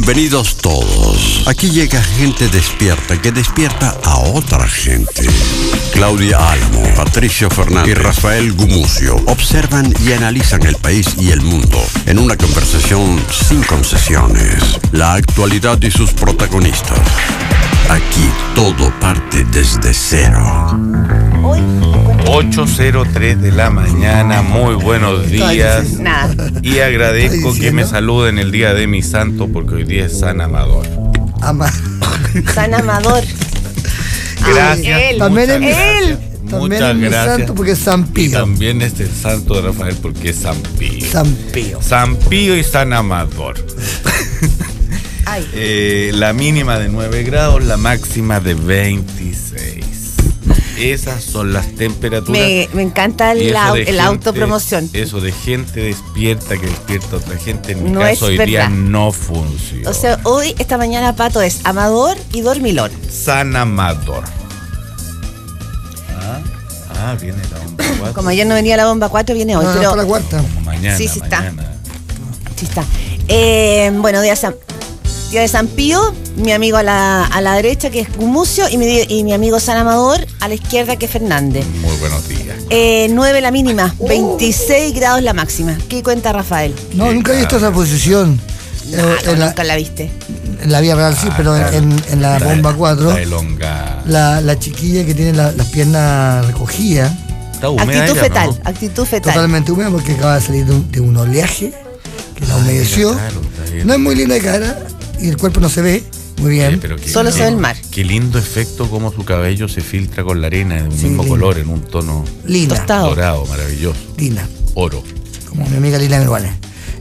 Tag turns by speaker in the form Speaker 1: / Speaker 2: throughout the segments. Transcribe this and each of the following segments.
Speaker 1: Bienvenidos todos. Aquí llega gente despierta que despierta a otra gente. Claudia Álamo, Patricio Fernández y Rafael Gumucio observan y analizan el país y el mundo en una conversación sin concesiones. La actualidad y sus protagonistas. Aquí todo parte desde cero.
Speaker 2: 8:03 de la mañana, muy buenos días. Y agradezco que me saluden el día de mi santo, porque hoy día es San Amador.
Speaker 3: San Amador.
Speaker 2: Gracias.
Speaker 3: Él.
Speaker 4: También es
Speaker 3: Él.
Speaker 2: Muchas gracias.
Speaker 4: Santo porque es San
Speaker 2: Y
Speaker 4: Pío.
Speaker 2: también es el santo de Rafael porque es San Pío.
Speaker 4: San Pío.
Speaker 2: San Pío y San Amador. La mínima de 9 grados, la máxima de 26. Esas son las temperaturas.
Speaker 3: Me encanta el autopromoción.
Speaker 2: Eso de gente despierta que despierta a otra gente. En mi
Speaker 3: No
Speaker 2: caso,
Speaker 3: es
Speaker 2: hoy día
Speaker 3: verdad.
Speaker 2: no funciona.
Speaker 3: O sea, hoy, esta mañana, Pato es Amador y Dormilón.
Speaker 2: San Amador. Viene la bomba 4.
Speaker 3: Como ayer no venía la bomba 4, viene hoy.
Speaker 4: No,
Speaker 3: pero
Speaker 4: para la cuarta.
Speaker 2: Como mañana.
Speaker 3: Sí, sí está.
Speaker 2: mañana.
Speaker 3: Sí está. Bueno, día de San Pío, mi amigo a la derecha, que es Gumucio, y mi amigo San Amador a la izquierda, que es Fernández.
Speaker 2: Muy buenos días.
Speaker 3: 9 la mínima, 26 grados la máxima. ¿Qué cuenta Rafael?
Speaker 4: No, nunca he visto esa posición.
Speaker 3: Nunca la viste.
Speaker 4: En la vía real sí, pero en la bomba 4,
Speaker 2: Está elongada.
Speaker 4: la chiquilla que tiene las piernas recogidas,
Speaker 2: Está húmeda
Speaker 3: Actitud
Speaker 2: ella,
Speaker 3: fetal,
Speaker 2: ¿no?
Speaker 3: actitud fetal.
Speaker 4: totalmente húmeda porque acaba de salir de un oleaje que la humedeció.
Speaker 2: Claro, está bien.
Speaker 4: No es muy linda de cara y el cuerpo no se ve muy bien.
Speaker 2: Pero qué
Speaker 3: Solo
Speaker 2: lindo-
Speaker 3: se ve el mar.
Speaker 2: Qué lindo efecto como su cabello se filtra con la arena de un
Speaker 4: Sí,
Speaker 2: mismo
Speaker 4: lindo.
Speaker 2: color, en un tono
Speaker 4: Linda,
Speaker 3: Tostado.
Speaker 2: dorado, maravilloso.
Speaker 4: linda,
Speaker 2: Oro.
Speaker 4: como mi amiga Lila Meruana.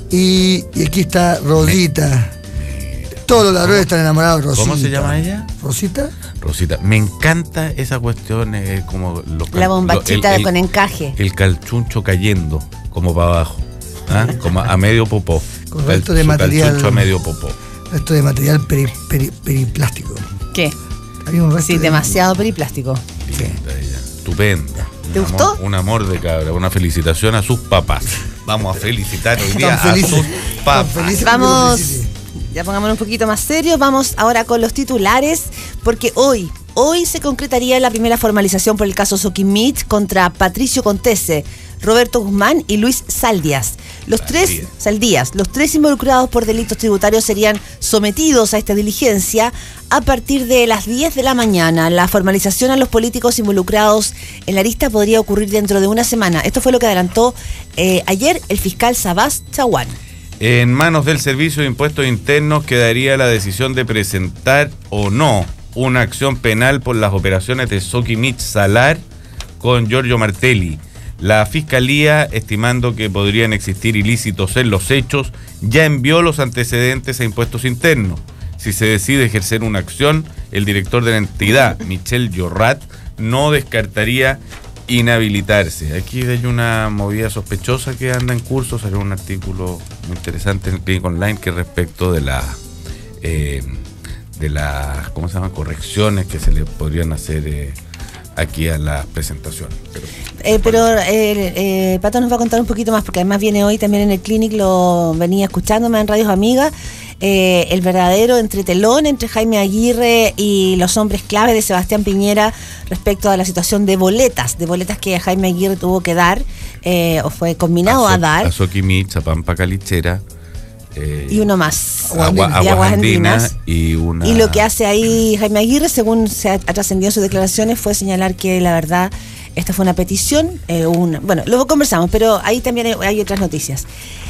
Speaker 4: Y aquí está Rosita. Todos los ladrones están enamorados de Rosita.
Speaker 2: ¿Cómo se llama ella?
Speaker 4: Rosita.
Speaker 2: Rosita. Me encanta esa cuestión, como
Speaker 3: La bombachita con encaje.
Speaker 2: El calchuncho cayendo, como para abajo. Como a medio popó.
Speaker 4: Con resto de material.
Speaker 2: Calchuncho a medio popó.
Speaker 4: Esto de material periplástico.
Speaker 3: ¿Qué?
Speaker 4: Había un resto
Speaker 3: Sí,
Speaker 4: de-
Speaker 3: demasiado periplástico.
Speaker 2: Linda ella. Estupenda.
Speaker 3: ¿Te
Speaker 2: Un
Speaker 3: gustó?
Speaker 2: Un amor de cabra. Una felicitación a sus papás. Vamos a felicitar hoy día
Speaker 4: Tan
Speaker 2: a
Speaker 4: felices.
Speaker 2: sus papás.
Speaker 4: Tan felices.
Speaker 3: Vamos,
Speaker 4: Sí.
Speaker 3: ya pongámonos un poquito más serios, vamos ahora con los titulares, porque hoy se concretaría la primera formalización por el caso Soquimich contra Patricio Contese, Roberto Guzmán y Luis Saldías. Los tres involucrados por delitos tributarios serían sometidos a esta diligencia a partir de las 10 de la mañana. La formalización a los políticos involucrados en la lista podría ocurrir dentro de una semana. Esto fue lo que adelantó ayer el fiscal Sabás Chaguán.
Speaker 2: En manos del Servicio de Impuestos Internos quedaría la decisión de presentar o no una acción penal por las operaciones de Soquimich Salar con Giorgio Martelli. La Fiscalía, estimando que podrían existir ilícitos en los hechos, ya envió los antecedentes a Impuestos Internos. Si se decide ejercer una acción, el director de la entidad, Michel Llorrat, no descartaría inhabilitarse. Aquí hay una movida sospechosa que anda en curso. Salió un artículo muy interesante en el Clínico Online que respecto de las ¿cómo se llaman? Correcciones que se le podrían hacer aquí a las presentaciones.
Speaker 3: Pato nos va a contar un poquito más, porque además viene hoy también en el Clinic, lo venía escuchándome en Radios Amigas, el verdadero entretelón entre Jaime Aguirre y los hombres clave de Sebastián Piñera respecto a la situación de boletas que Jaime Aguirre tuvo que dar, o fue combinado a dar.
Speaker 2: A Soquimich, a Pampa Calichera.
Speaker 3: Y uno más.
Speaker 2: Aguas Andinas y una...
Speaker 3: Y lo que hace ahí Jaime Aguirre, según se ha trascendido en sus declaraciones, fue señalar que la verdad esta fue una petición. Bueno, luego conversamos, pero ahí también hay otras noticias.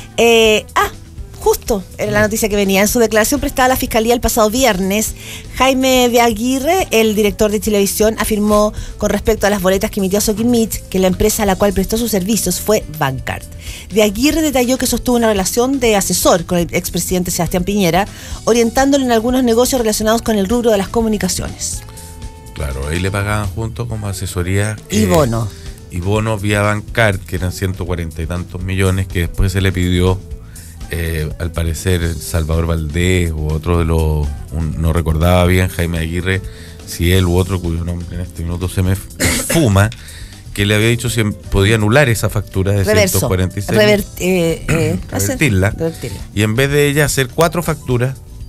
Speaker 3: Justo era la noticia que venía. En su declaración prestada a la Fiscalía el pasado viernes, Jaime de Aguirre, el director de Televisión, afirmó con respecto a las boletas que emitió Soquimich que la empresa a la cual prestó sus servicios fue Bancard. De Aguirre detalló que sostuvo una relación de asesor con el expresidente Sebastián Piñera, orientándolo en algunos negocios relacionados con el rubro de las comunicaciones.
Speaker 2: Claro, ahí le pagaban junto como asesoría.
Speaker 3: Y bono.
Speaker 2: Y bonos vía Bancard, que eran 140 y tantos millones, que después se le pidió, al parecer, Salvador Valdés u otro de los, no recordaba bien, Jaime Aguirre, si él u otro, cuyo nombre en este minuto se me fuma, que le había dicho si podía anular esa factura de 146.
Speaker 3: Revertirla.
Speaker 2: Y en vez de ella hacer 4 facturas,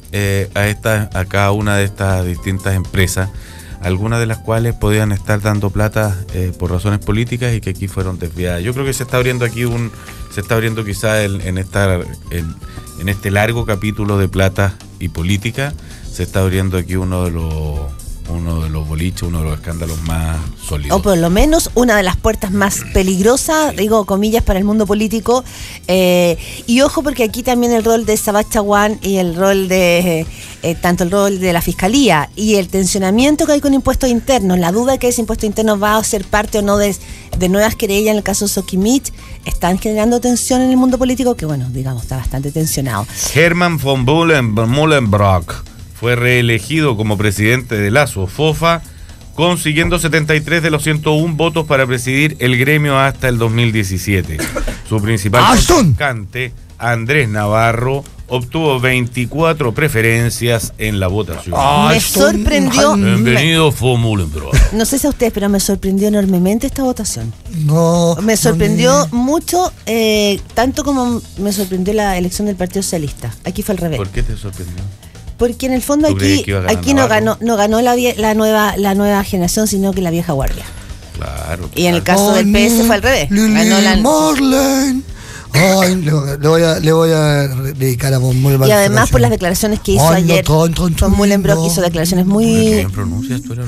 Speaker 2: a cada una de estas distintas empresas, algunas de las cuales podían estar dando plata por razones políticas y que aquí fueron desviadas. Yo creo que se está abriendo quizás en este largo capítulo de plata y política, se está abriendo aquí uno de los boliches, uno de los escándalos más sólidos.
Speaker 3: O por lo menos una de las puertas más peligrosas, digo comillas, para el mundo político. Y ojo, porque aquí también el rol de Sabah Chaguán y el rol de tanto el rol de la Fiscalía y el tensionamiento que hay con impuestos internos, la duda de que ese impuesto interno va a ser parte o no de nuevas querellas en el caso Sokimich, están generando tensión en el mundo político que, bueno, digamos, está bastante tensionado.
Speaker 2: Herman von Mullenbrock fue reelegido como presidente de la SOFOFA, consiguiendo 73 de los 101 votos para presidir el gremio hasta el 2017. Su principal contrincante, Andrés Navarro, obtuvo 24 preferencias en la votación.
Speaker 3: Me sorprendió.
Speaker 2: Bienvenido, von Mullenbrock.
Speaker 3: No sé si a ustedes, pero me sorprendió enormemente esta votación.
Speaker 4: No.
Speaker 3: Me sorprendió mucho, tanto como me sorprendió la elección del Partido Socialista. Aquí fue al revés.
Speaker 2: ¿Por qué te sorprendió?
Speaker 3: Porque en el fondo aquí no ganó la nueva generación, sino que la vieja guardia.
Speaker 2: Claro.
Speaker 3: Y en el caso del PS fue al revés.
Speaker 4: Ganó Marlene. Ay, le voy a dedicar a von Mullenbrock.
Speaker 3: Y además por las declaraciones que hizo ayer, von Mullenbrock hizo declaraciones muy...
Speaker 2: ¿Qué bien pronuncias tú?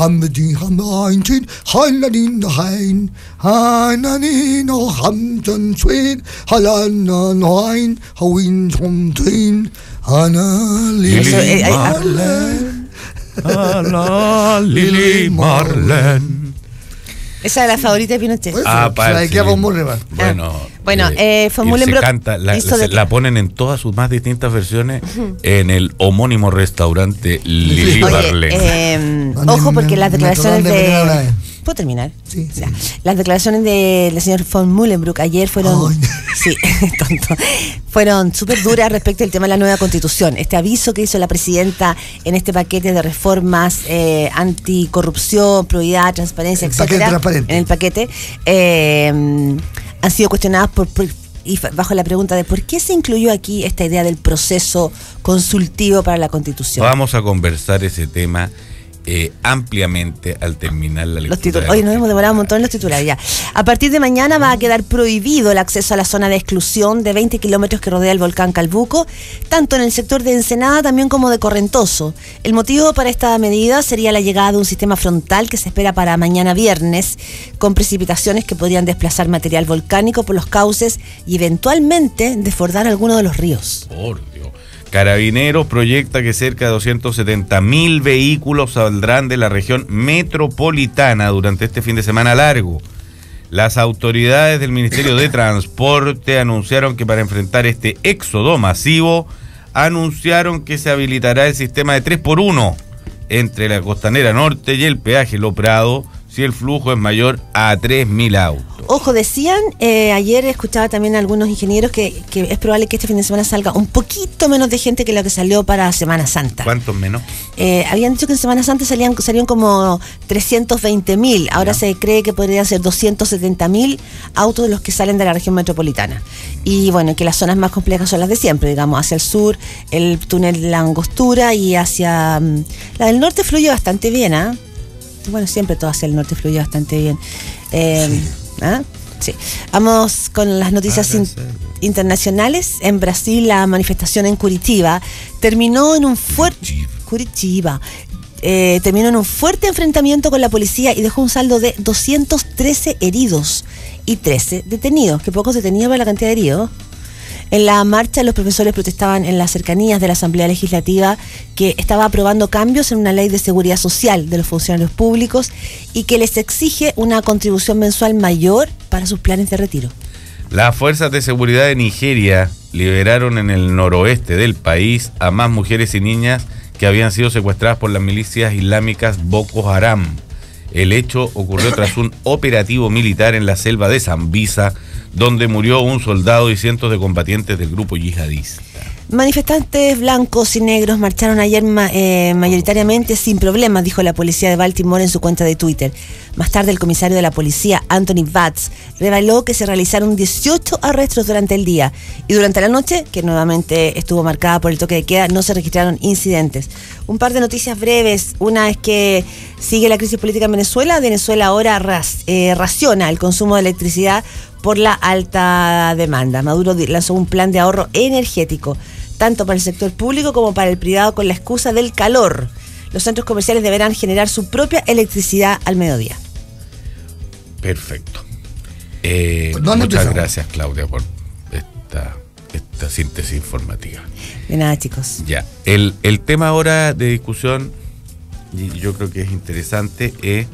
Speaker 2: Lili Marlene.
Speaker 3: Esa es la favorita de Pinochet.
Speaker 4: Para que von Mullenbrock.
Speaker 2: Bueno,
Speaker 3: von Mullenbrock
Speaker 2: se canta, la ponen en todas sus más distintas versiones en el homónimo restaurante Lili Marlene.
Speaker 3: Ojo, porque las declaraciones de... ¿Puedo terminar?
Speaker 4: Sí.
Speaker 3: Ya. Las declaraciones del señor von Mullenbrock ayer fueron... Sí, tonto. Fueron súper duras respecto al tema de la nueva constitución. Este aviso que hizo la presidenta en este paquete de reformas anticorrupción, probidad, transparencia, etcétera, en el paquete, han sido cuestionadas y bajo la pregunta de por qué se incluyó aquí esta idea del proceso consultivo para la constitución.
Speaker 2: Vamos a conversar ese tema ampliamente al terminar la lectura.
Speaker 3: Hoy nos hemos demorado un montón en los titulares ya. A partir de mañana va a quedar prohibido el acceso a la zona de exclusión de 20 kilómetros que rodea el volcán Calbuco, tanto en el sector de Ensenada también como de Correntoso. El motivo para esta medida sería la llegada de un sistema frontal que se espera para mañana viernes, con precipitaciones que podrían desplazar material volcánico por los cauces y eventualmente desbordar alguno de los ríos.
Speaker 2: Por Dios. Carabineros proyecta que cerca de 270.000 vehículos saldrán de la región metropolitana durante este fin de semana largo. Las autoridades del Ministerio de Transporte anunciaron que para enfrentar este éxodo masivo, anunciaron que se habilitará el sistema de 3x1 entre la Costanera Norte y el peaje Lo Prado, si el flujo es mayor a 3.000 autos.
Speaker 3: Ojo, decían, ayer escuchaba también a algunos ingenieros que es probable que este fin de semana salga un poquito menos de gente que lo que salió para Semana Santa.
Speaker 2: ¿Cuántos menos?
Speaker 3: Habían dicho que en Semana Santa salían como 320.000, ahora se cree que podrían ser 270.000 autos de los que salen de la región metropolitana. Y bueno, que las zonas más complejas son las de siempre, digamos, hacia el sur, el túnel La Angostura y hacia... la del norte fluye bastante bien, ¿ah? Bueno, siempre todo hacia el norte fluye bastante bien. Sí. Vamos con las noticias internacionales. En Brasil, la manifestación en Curitiba terminó en un fuerte enfrentamiento con la policía y dejó un saldo de 213 heridos y 13 detenidos. Que pocos detenidos para la cantidad de heridos. En la marcha, los profesores protestaban en las cercanías de la Asamblea Legislativa, que estaba aprobando cambios en una ley de seguridad social de los funcionarios públicos y que les exige una contribución mensual mayor para sus planes de retiro.
Speaker 2: Las fuerzas de seguridad de Nigeria liberaron en el noroeste del país a más mujeres y niñas que habían sido secuestradas por las milicias islámicas Boko Haram. El hecho ocurrió tras un operativo militar en la selva de Sambisa, donde murió un soldado y cientos de combatientes del grupo yihadista.
Speaker 3: Manifestantes blancos y negros marcharon ayer mayoritariamente sin problemas, dijo la policía de Baltimore en su cuenta de Twitter. Más tarde, el comisario de la policía, Anthony Batts, reveló que se realizaron 18 arrestos durante el día y durante la noche, que nuevamente estuvo marcada por el toque de queda, no se registraron incidentes. Un par de noticias breves. Una es que sigue la crisis política en Venezuela. Venezuela ahora raciona el consumo de electricidad por la alta demanda. Maduro lanzó un plan de ahorro energético, tanto para el sector público como para el privado, con la excusa del calor. Los centros comerciales deberán generar su propia electricidad al mediodía.
Speaker 2: Perfecto.
Speaker 4: ¿Dónde
Speaker 2: Muchas
Speaker 4: empezamos?
Speaker 2: gracias, Claudia, por esta síntesis informativa.
Speaker 3: De nada, chicos.
Speaker 2: Ya, el tema ahora de discusión, y yo creo que es interesante, es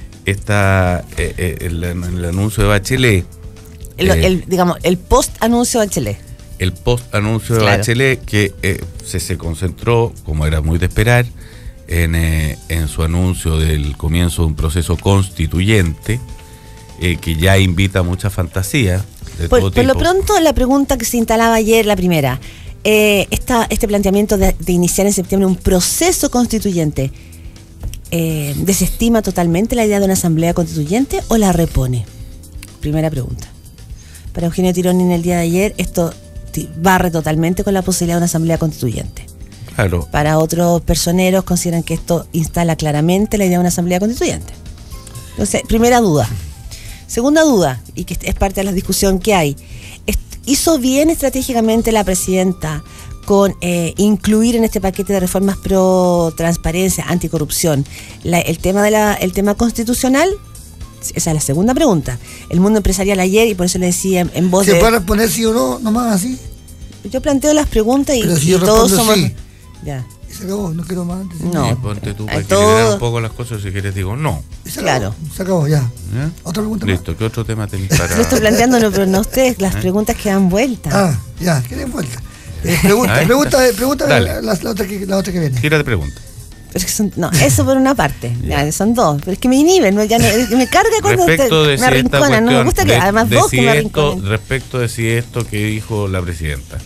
Speaker 2: el anuncio de Bachelet.
Speaker 3: El post-anuncio de Bachelet.
Speaker 2: El post-anuncio de
Speaker 3: Claro.
Speaker 2: Bachelet, que se concentró, como era muy de esperar, en su anuncio del comienzo de un proceso constituyente, que ya invita mucha fantasía de todo
Speaker 3: Por
Speaker 2: tipo.
Speaker 3: lo pronto, la pregunta que se instalaba ayer, la primera, este planteamiento de iniciar en septiembre un proceso constituyente, ¿desestima totalmente la idea de una asamblea constituyente o la repone? Primera pregunta. Para Eugenio Tironi, en el día de ayer, esto barre totalmente con la posibilidad de una asamblea constituyente.
Speaker 2: Claro.
Speaker 3: Para otros personeros consideran que esto instala claramente la idea de una asamblea constituyente. Entonces, primera duda. Segunda duda, y que es parte de la discusión que hay, ¿hizo bien estratégicamente la presidenta con incluir en este paquete de reformas pro transparencia, anticorrupción, el tema constitucional? Esa es la segunda pregunta. El mundo empresarial ayer, y por eso le decía en voz
Speaker 4: ¿Se
Speaker 3: de...
Speaker 4: puede responder sí o no? Nomás así.
Speaker 3: Yo planteo las preguntas y,
Speaker 4: Pero si
Speaker 3: y
Speaker 4: yo
Speaker 3: todos
Speaker 4: respondo
Speaker 3: somos...
Speaker 4: sí.
Speaker 3: Ya.
Speaker 4: Y se acabó, no quiero más antes.
Speaker 3: No.
Speaker 2: Sí, ponte tú para
Speaker 3: a
Speaker 2: equilibrar
Speaker 3: todo-
Speaker 2: un poco las cosas, si quieres digo no.
Speaker 4: Y se acabó,
Speaker 3: Claro.
Speaker 4: Se acabó, ya.
Speaker 2: ¿Ya?
Speaker 4: ¿Otra pregunta más?
Speaker 2: Listo, ¿qué otro tema tenéis para...?
Speaker 3: Yo estoy planteándolo, pero no ustedes, las preguntas que dan vuelta.
Speaker 4: Ah, ya, ¿qué den vuelta?
Speaker 2: Ahí
Speaker 4: Pregunta
Speaker 2: está. Dale.
Speaker 4: la otra que viene.
Speaker 2: Tírate pregunta.
Speaker 3: Pero es que no, eso por una parte, ya, son dos, pero es que me inhiben, me carga cuando
Speaker 2: Respecto de
Speaker 3: me
Speaker 2: si esta
Speaker 3: arrinconan, no me gusta que
Speaker 2: cuestión,
Speaker 3: además
Speaker 2: de
Speaker 3: vos
Speaker 2: si
Speaker 3: que me
Speaker 2: esto,
Speaker 3: arrinconen.
Speaker 2: respecto de si esto que dijo la presidenta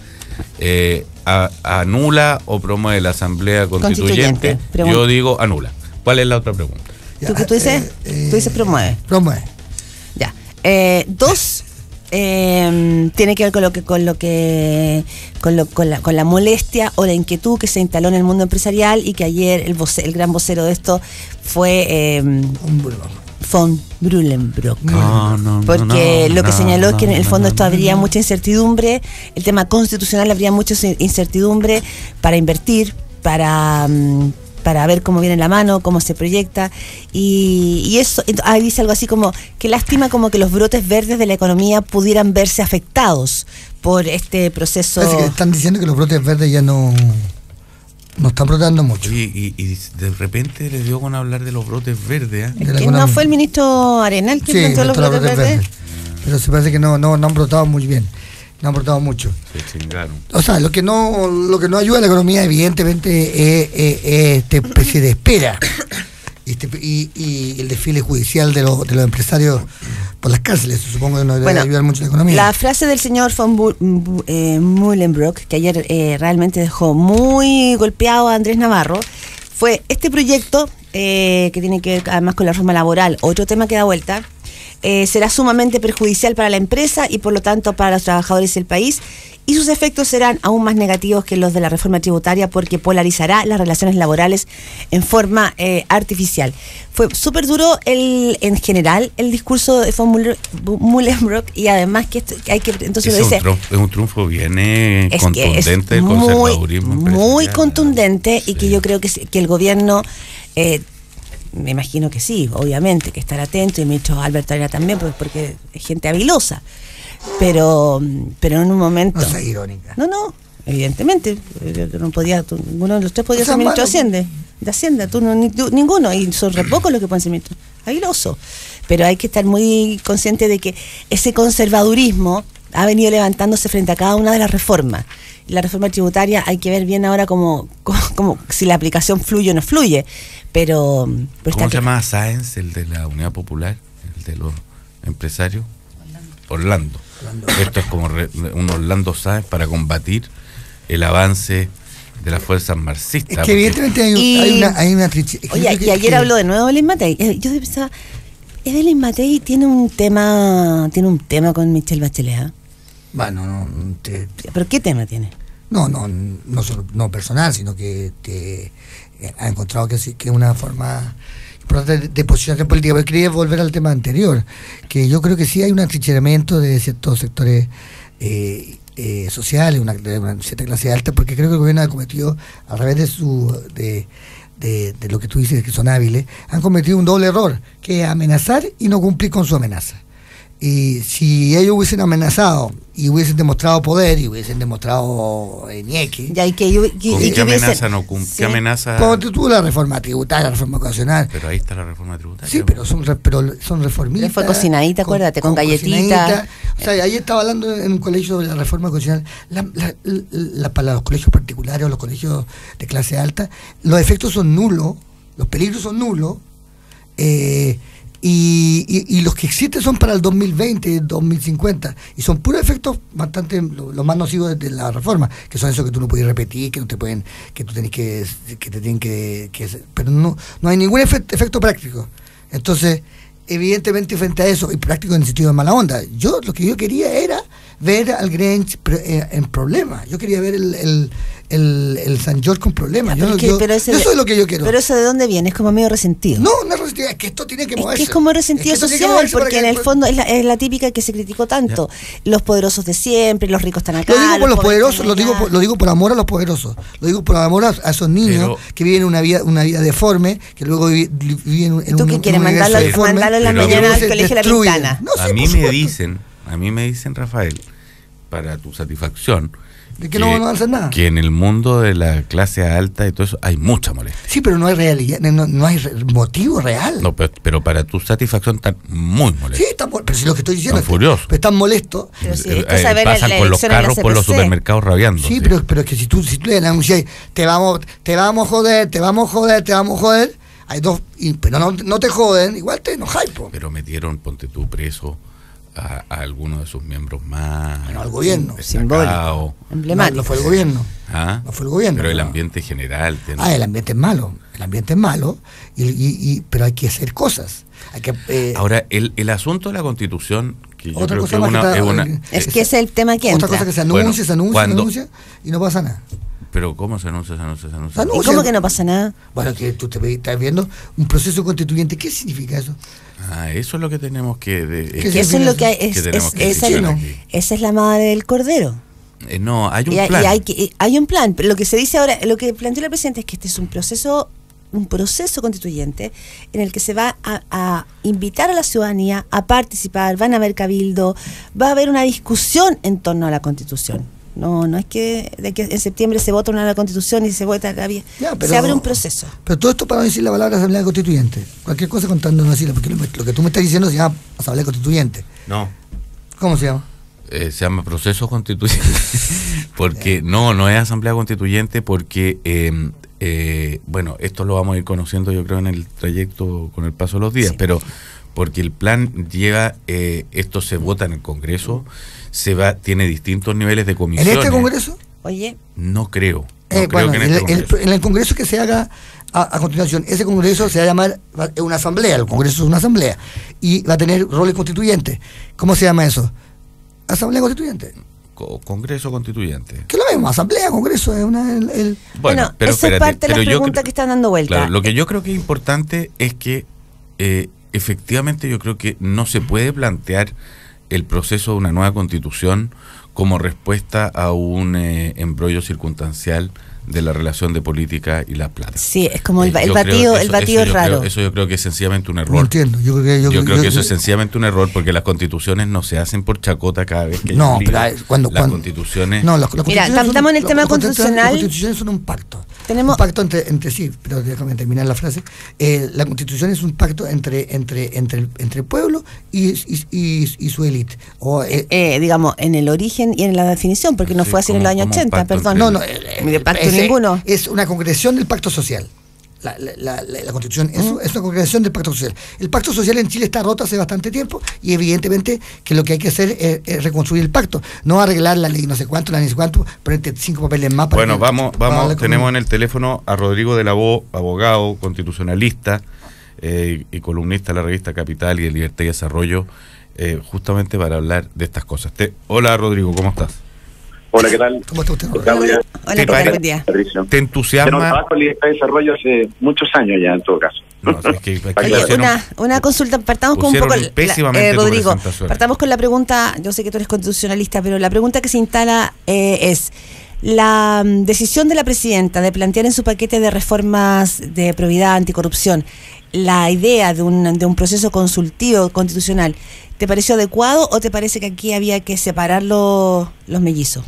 Speaker 2: anula o promueve la asamblea constituyente,
Speaker 3: Constituyente.
Speaker 2: yo digo anula. ¿Cuál es la otra pregunta?
Speaker 4: Ya,
Speaker 3: Tú dices promueve.
Speaker 4: Promueve.
Speaker 3: Ya. Dos, tiene que ver con la molestia o la inquietud que se instaló en el mundo empresarial y que ayer el gran vocero de esto fue
Speaker 4: Un burro.
Speaker 3: von Brullenbrock.
Speaker 2: No,
Speaker 3: Porque lo que señaló es que en el fondo esto habría
Speaker 2: mucho.
Speaker 3: mucha incertidumbre, el tema constitucional habría mucha incertidumbre para invertir, para ver cómo viene la mano, cómo se proyecta, y eso, ahí dice algo así como, que lástima como que los brotes verdes de la economía pudieran verse afectados por este proceso.
Speaker 4: Parece que están diciendo que los brotes verdes ya no están brotando mucho.
Speaker 2: Y de repente le dio con hablar de los brotes verdes.
Speaker 4: de la
Speaker 3: ¿Quién
Speaker 4: economía.
Speaker 3: no fue el ministro Arenal quien planteó los
Speaker 4: inventó
Speaker 3: brotes verdes?
Speaker 4: Pero se parece que no han brotado muy bien. No han brotado mucho.
Speaker 2: Se chingaron.
Speaker 4: O sea, lo que no ayuda a la economía, evidentemente, es esta especie de espera. Y el desfile judicial de los empresarios por las cárceles. Supongo que no debe ayudar mucho a la economía.
Speaker 3: La frase del señor von Mullenbrock, que ayer realmente dejó muy golpeado a Andrés Navarro, fue este proyecto, que tiene que ver además con la reforma laboral, otro tema que da vuelta, será sumamente perjudicial para la empresa y por lo tanto para los trabajadores del país, y sus efectos serán aún más negativos que los de la reforma tributaria porque polarizará las relaciones laborales en forma artificial. Fue súper duro en general el discurso de von Mullenbrock, y además que hay que, entonces
Speaker 2: Es
Speaker 3: uno dice,
Speaker 2: un triunfo bien
Speaker 3: es que es
Speaker 2: contundente del conservadurismo
Speaker 3: muy
Speaker 2: empresarial.
Speaker 3: contundente, y
Speaker 2: Sí.
Speaker 3: que yo creo que el gobierno, me imagino que sí, obviamente, que estar atento, y el ministro Alberto Arena también, porque es gente habilosa, pero en un momento...
Speaker 4: No sea irónica.
Speaker 3: No, evidentemente, no podía, ninguno de los tres podía
Speaker 4: O sea,
Speaker 3: ser ministro
Speaker 4: malo.
Speaker 3: de Hacienda, ninguno, y son re pocos los que pueden ser ministros, habiloso. Pero hay que estar muy consciente de que ese conservadurismo ha venido levantándose frente a cada una de las reformas. La reforma tributaria hay que ver bien ahora como si la aplicación fluye o no fluye, pero
Speaker 2: ¿Cómo se llama Sáenz, el de la Unidad Popular, el de los empresarios? Orlando. Esto es como un Orlando Sáenz para combatir el avance de las fuerzas marxistas.
Speaker 4: Es que evidentemente hay una trinchera.
Speaker 3: Oye, y ayer habló de nuevo Evelyn Matei. Yo pensaba, Evelyn Matei tiene un tema con Michelle Bachelet, ¿eh?
Speaker 4: Bueno,
Speaker 3: ¿Pero qué tema tiene?
Speaker 4: No personal, sino que ha encontrado que es una forma importante de posicionarse en política. Pero quería volver al tema anterior, que yo creo que sí hay un atrincheramiento de ciertos sectores sociales, de una cierta clase alta, porque creo que el gobierno ha cometido, a través de lo que tú dices, que son hábiles, han cometido un doble error, que es amenazar y no cumplir con su amenaza. Y si ellos hubiesen amenazado y hubiesen demostrado poder y hubiesen demostrado ñeque.
Speaker 2: ¿Qué amenaza no cumple? ¿Qué amenaza?
Speaker 4: Cuando tú la reforma tributaria, la reforma ocasional.
Speaker 2: Pero ahí está la reforma tributaria.
Speaker 4: Sí, pero son reformistas.
Speaker 3: Le fue cocinadita, acuérdate, con galletita.
Speaker 4: O sea, ahí estaba hablando en un colegio sobre la reforma constitucional. Para los colegios particulares o los colegios de clase alta, los efectos son nulos, los peligros son nulos. Y los que existen son para el 2020, 2050, y son puros efectos bastante los más nocivos de la reforma, que son esos que tú no puedes repetir, que no te pueden, que tú tenés que te tienen que pero no hay ningún efecto práctico. Entonces, evidentemente, frente a eso, y práctico en el sentido de mala onda, lo que yo quería era ver al Grinch en problemas. Yo quería ver el San George con problemas. Eso es lo que yo quiero.
Speaker 3: Pero eso ¿de dónde viene? Es como medio resentido.
Speaker 4: No es resentido, es que esto tiene que moverse.
Speaker 3: Es como resentido social, porque en el fondo es la típica que se criticó tanto. Ya. Los poderosos de siempre, los ricos están acá.
Speaker 4: Lo digo por los poderosos, lo digo por amor a los poderosos. Lo digo por amor a esos niños que viven una vida deforme, que luego viven en
Speaker 3: ¿Tú qué quieres mandarlo en la mañana al colegio de La Pintana?
Speaker 2: No, a mí me dicen, Rafael, para tu satisfacción,
Speaker 4: de que no van a hacer nada.
Speaker 2: Que en el mundo de la clase alta y todo eso hay mucha molestia.
Speaker 4: Sí, pero no hay realidad, no hay motivo real.
Speaker 2: No, pero para tu satisfacción están muy molestos.
Speaker 4: Sí, pero si lo que estoy diciendo
Speaker 2: están furiosos.
Speaker 4: Pero están molestos.
Speaker 2: Pasan con los carros por los supermercados rabiando.
Speaker 4: Sí, pero es que si tú le anuncias, te vamos a joder, hay dos, pero no te joden, igual te enojáis.
Speaker 2: Pero metieron, ponte tú, preso a algunos de sus miembros más.
Speaker 4: Bueno, al gobierno.
Speaker 3: Simbólico. Emblemático.
Speaker 4: No fue el gobierno.
Speaker 2: No fue el gobierno. Pero el ambiente general.
Speaker 4: El ambiente es malo. Pero hay que hacer cosas.
Speaker 2: Ahora, el asunto de la Constitución, que yo
Speaker 4: otra
Speaker 2: creo
Speaker 4: cosa
Speaker 2: que
Speaker 3: es que es el tema que entra.
Speaker 4: Otra cosa que se anuncia y no pasa nada.
Speaker 2: Pero ¿cómo se anuncia?
Speaker 3: ¿Y cómo que no pasa nada?
Speaker 4: Bueno, que tú estás viendo un proceso constituyente. ¿Qué significa eso?
Speaker 2: Eso es lo que tenemos que...
Speaker 3: eso es lo que hay. Esa es la madre del cordero.
Speaker 2: No, hay un plan.
Speaker 3: Hay un plan. Pero lo que se dice ahora, lo que planteó el presidente es que este es un proceso constituyente en el que se va a invitar a la ciudadanía a participar, van a haber cabildo, va a haber una discusión en torno a la Constitución. No es que en septiembre se vota una nueva Constitución y se vota se abre un proceso.
Speaker 4: Pero todo esto para no decir la palabra Asamblea Constituyente. Cualquier cosa contando no decirla, porque lo que tú me estás diciendo se llama Asamblea Constituyente.
Speaker 2: No.
Speaker 4: ¿Cómo se llama?
Speaker 2: Se llama Proceso Constituyente. Porque no es Asamblea Constituyente porque, bueno, esto lo vamos a ir conociendo yo creo en el trayecto con el paso de los días, pero porque el plan lleva, esto se vota en el Congreso, tiene distintos niveles de comisiones.
Speaker 4: ¿En este Congreso?
Speaker 3: Oye.
Speaker 2: No creo.
Speaker 4: Bueno, en el Congreso que se haga a continuación, ese Congreso se va a llamar una asamblea, el Congreso es una asamblea, y va a tener roles constituyentes. ¿Cómo se llama eso? Asamblea Constituyente.
Speaker 2: Congreso Constituyente.
Speaker 4: Que lo mismo, asamblea, Congreso, es
Speaker 3: Bueno, pero esa es parte de las preguntas que están dando vuelta.
Speaker 2: Claro, lo que yo creo que es importante es que efectivamente yo creo que no se puede plantear el proceso de una nueva constitución como respuesta a un embrollo circunstancial de la relación de política y la plata.
Speaker 3: Sí, es como el batido raro.
Speaker 2: Eso yo creo que es sencillamente un error.
Speaker 4: No entiendo. Yo
Speaker 2: creo que eso es sencillamente un error porque las constituciones no se hacen por chacota cada vez que
Speaker 4: no, pero
Speaker 2: las constituciones.
Speaker 4: No,
Speaker 3: mira, estamos en el tema constitucional.
Speaker 4: Las constituciones son un pacto.
Speaker 3: Tenemos
Speaker 4: un pacto entre sí, pero déjame terminar la frase. La Constitución es un pacto entre el pueblo y su élite.
Speaker 3: Digamos, en el origen y en la definición, porque no fue así en los años 80, perdón.
Speaker 4: No, de pacto ninguno. Es una concreción del pacto social. la Constitución es una concreción del Pacto Social. El Pacto Social en Chile está roto hace bastante tiempo y evidentemente que lo que hay que hacer es reconstruir el pacto, no arreglar la ley no sé cuánto, la ni sé cuánto, ponerte 5 papeles más.
Speaker 2: Bueno, vamos, tenemos en el teléfono a Rodrigo de la Voz, abogado, constitucionalista y columnista de la revista Capital y de Libertad y Desarrollo, justamente para hablar de estas cosas. Hola Rodrigo, ¿cómo estás?
Speaker 5: Hola, ¿qué tal?
Speaker 4: ¿Cómo está usted?
Speaker 3: Hola, ¿qué tal? Buen día.
Speaker 2: ¿Te entusiasma?
Speaker 5: Yo trabajo en Libertad y Desarrollo hace muchos años ya, en todo caso.
Speaker 2: No, es que
Speaker 3: una consulta, partamos con un poco, Rodrigo, partamos con la pregunta, yo sé que tú eres constitucionalista, pero la pregunta que se instala es, la decisión de la presidenta de plantear en su paquete de reformas de probidad, anticorrupción, la idea de un proceso consultivo constitucional, ¿te pareció adecuado o te parece que aquí había que separar los mellizos?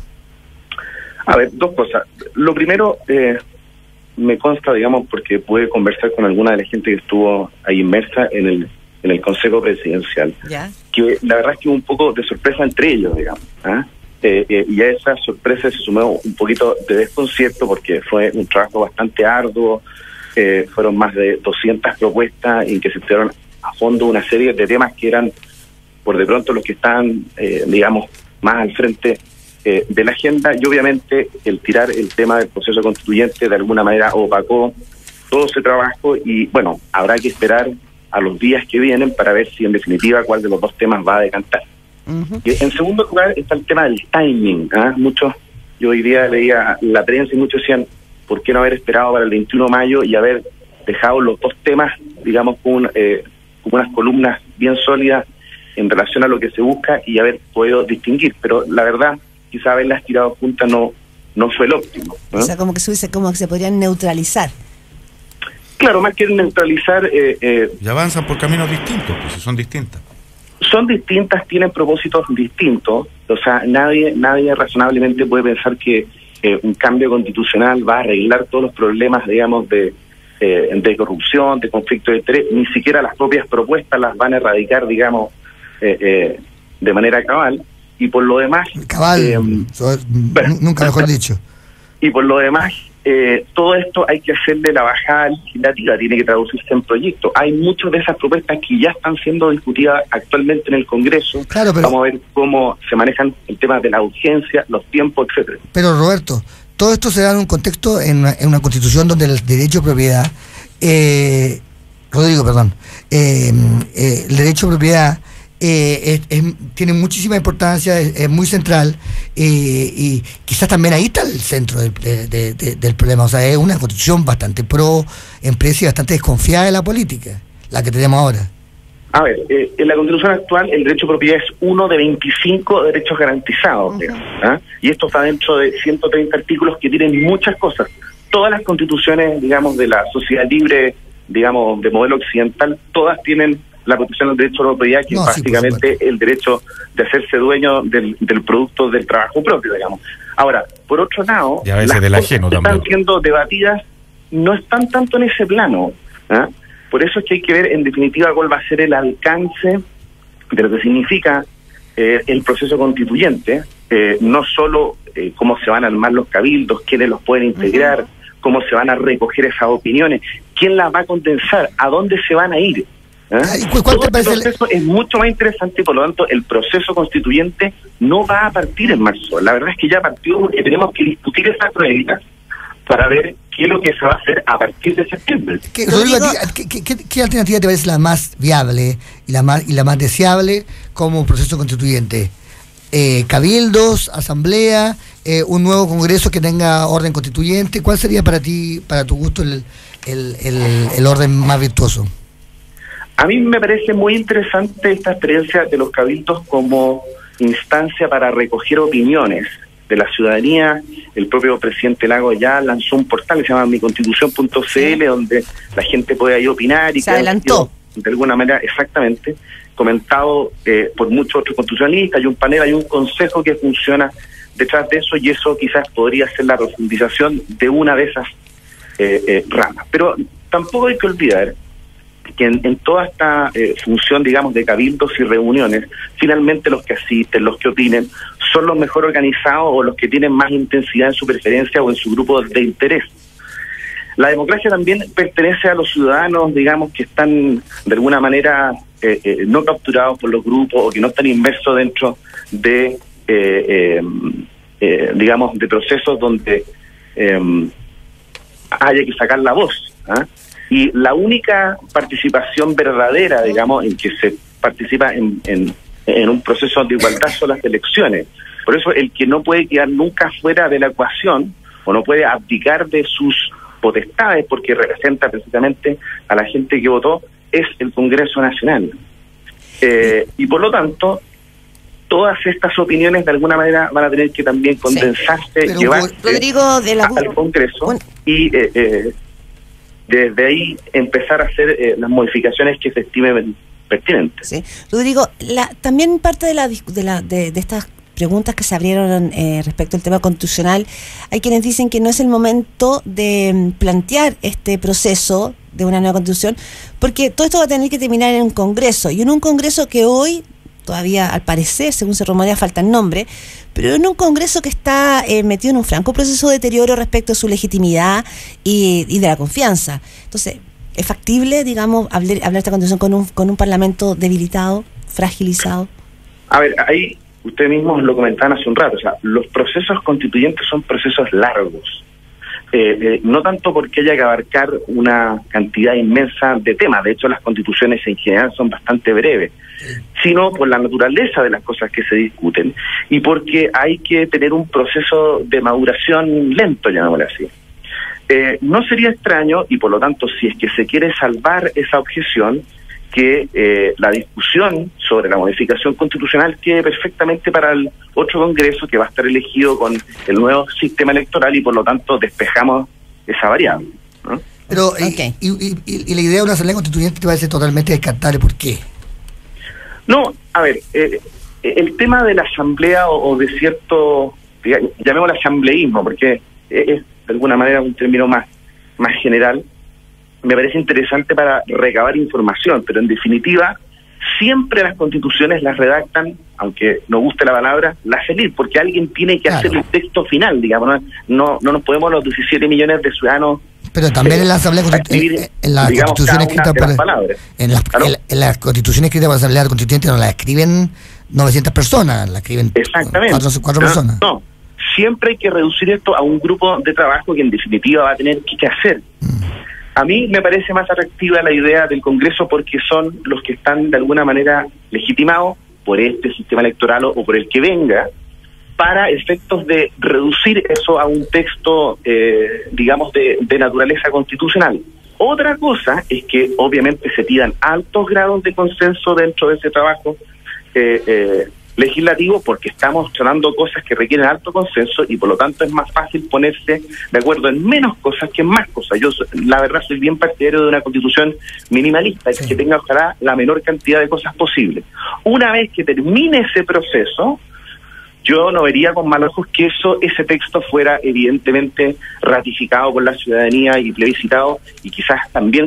Speaker 5: A ver, dos cosas. Lo primero, me consta, digamos, porque pude conversar con alguna de la gente que estuvo ahí inmersa en el Consejo Presidencial, ¿ya? Que la verdad es que hubo un poco de sorpresa entre ellos, digamos. Y a esa sorpresa se sumó un poquito de desconcierto porque fue un trabajo bastante arduo, fueron más de 200 propuestas en que se estudiaron a fondo una serie de temas que eran, por de pronto, los que estaban, digamos, más al frente de la agenda, y obviamente el tirar el tema del proceso constituyente de alguna manera opacó todo ese trabajo y bueno, habrá que esperar a los días que vienen para ver si en definitiva cuál de los dos temas va a decantar. Y en segundo lugar está el tema del timing. Muchos, yo hoy día leía la prensa y muchos decían, ¿por qué no haber esperado para el 21 de mayo y haber dejado los dos temas, digamos, con unas columnas bien sólidas en relación a lo que se busca y haber podido distinguir? Pero la verdad, quizá haberlas tirado juntas no fue el óptimo, ¿no?
Speaker 3: O sea, como que se podrían neutralizar.
Speaker 5: Claro, más que neutralizar...
Speaker 2: y avanzan por caminos distintos, pues son distintas.
Speaker 5: Son distintas, tienen propósitos distintos. O sea, nadie razonablemente puede pensar que un cambio constitucional va a arreglar todos los problemas, digamos, de corrupción, de conflicto de interés. Ni siquiera las propias propuestas las van a erradicar, digamos, de manera cabal. Y por lo demás...
Speaker 4: nunca mejor dicho.
Speaker 5: Y por lo demás, todo esto hay que hacerle la bajada legislativa, tiene que traducirse en proyectos. Hay muchas de esas propuestas que ya están siendo discutidas actualmente en el Congreso. Claro, pero, vamos a ver cómo se manejan el tema de la urgencia, los tiempos, etcétera.
Speaker 4: Pero Roberto, todo esto se da en un contexto, en una constitución donde el derecho a propiedad... Rodrigo, perdón. El derecho a propiedad... tiene muchísima importancia, es muy central y quizás también ahí está el centro del problema. O sea, es una constitución bastante pro empresa y bastante desconfiada de la política, la que tenemos ahora.
Speaker 5: A ver, en la constitución actual el derecho a propiedad es uno de 25 derechos garantizados, digamos, y esto está dentro de 130 artículos que tienen muchas cosas. Todas las constituciones, digamos, de la sociedad libre, digamos, de modelo occidental, todas tienen la protección del derecho a la propiedad, que es básicamente el derecho de hacerse dueño del producto del trabajo propio, digamos. Ahora, por otro lado,
Speaker 2: las cosas que
Speaker 5: están siendo debatidas no están tanto en ese plano. Por eso es que hay que ver en definitiva cuál va a ser el alcance de lo que significa el proceso constituyente, no solo cómo se van a armar los cabildos, quiénes los pueden integrar, cómo se van a recoger esas opiniones, quién las va a condensar, a dónde se van a ir. Todo el proceso es mucho más interesante y por lo tanto el proceso constituyente no va a partir en marzo. La verdad es que ya partió porque tenemos que discutir esas reglas para ver qué es lo que se va a hacer a partir de septiembre.
Speaker 4: ¿Qué alternativa te parece la más viable y la más deseable como proceso constituyente? Cabildos, asamblea, un nuevo congreso que tenga orden constituyente. ¿Cuál sería para ti, para tu gusto, el orden más virtuoso?
Speaker 5: A mí me parece muy interesante esta experiencia de los cabildos como instancia para recoger opiniones de la ciudadanía. El propio presidente Lagos ya lanzó un portal que se llama miconstitución.cl, donde la gente puede ahí opinar y
Speaker 3: se adelantó
Speaker 5: de alguna manera, exactamente, comentado por muchos otros constitucionalistas. Hay un panel, hay un consejo que funciona detrás de eso y eso quizás podría ser la profundización de una de esas ramas. Pero tampoco hay que olvidar que en toda esta función, digamos, de cabildos y reuniones, finalmente los que asisten, los que opinen, son los mejor organizados o los que tienen más intensidad en su preferencia o en su grupo de interés. La democracia también pertenece a los ciudadanos, digamos, que están de alguna manera no capturados por los grupos o que no están inmersos dentro de, digamos, de procesos donde haya que sacar la voz. Y la única participación verdadera, digamos, en que se participa en un proceso de igualdad son las elecciones. Por eso el que no puede quedar nunca fuera de la ecuación o no puede abdicar de sus potestades porque representa precisamente a la gente que votó es el Congreso Nacional. Y por lo tanto, todas estas opiniones de alguna manera van a tener que también condensarse, llevarse al Congreso y desde ahí empezar a hacer las modificaciones que se estimen pertinentes.
Speaker 3: Sí. Rodrigo, también parte de estas preguntas que se abrieron respecto al tema constitucional, hay quienes dicen que no es el momento de plantear este proceso de una nueva constitución, porque todo esto va a tener que terminar en un Congreso, y en un Congreso que hoy, todavía al parecer, según se rumorea, falta el nombre, pero en un Congreso que está metido en un franco proceso de deterioro respecto a su legitimidad y de la confianza. Entonces, ¿es factible, digamos, hablar esta constitución con un Parlamento debilitado, fragilizado?
Speaker 5: A ver, ahí ustedes mismos lo comentaban hace un rato, o sea, los procesos constituyentes son procesos largos, no tanto porque haya que abarcar una cantidad inmensa de temas, de hecho las constituciones en general son bastante breves, sino por la naturaleza de las cosas que se discuten y porque hay que tener un proceso de maduración lento, llamémoslo así. No sería extraño, y por lo tanto, si es que se quiere salvar esa objeción, que la discusión sobre la modificación constitucional quede perfectamente para el otro Congreso que va a estar elegido con el nuevo sistema electoral y por lo tanto despejamos esa variable, ¿no?
Speaker 4: Pero, y la idea de una asamblea constituyente te parece totalmente descartable, ¿por qué?
Speaker 5: No, a ver, el tema de la asamblea o de cierto, llamémoslo asambleísmo, porque es de alguna manera un término más general, me parece interesante para recabar información, pero en definitiva, siempre las constituciones las redactan, aunque no guste la palabra, la feliz, porque alguien tiene que hacer el texto final, digamos, no nos podemos los 17 millones de ciudadanos.
Speaker 4: Pero también en la asamblea en la constitución escrita por en las constituciones escritas por la asamblea constituyente no la escriben 900 personas, la escriben
Speaker 5: exactamente
Speaker 4: 4 personas.
Speaker 5: No, siempre hay que reducir esto a un grupo de trabajo que en definitiva va a tener que hacer. A mí me parece más atractiva la idea del Congreso porque son los que están de alguna manera legitimados por este sistema electoral o por el que venga, para efectos de reducir eso a un texto, digamos, de naturaleza constitucional. Otra cosa es que obviamente se pidan altos grados de consenso dentro de ese trabajo legislativo, porque estamos hablando cosas que requieren alto consenso y por lo tanto es más fácil ponerse de acuerdo en menos cosas que en más cosas. Yo la verdad soy bien partidario de una constitución minimalista, que tenga ojalá la menor cantidad de cosas posible. Una vez que termine ese proceso, yo no vería con malos ojos que ese texto fuera evidentemente ratificado por la ciudadanía y plebiscitado, y quizás también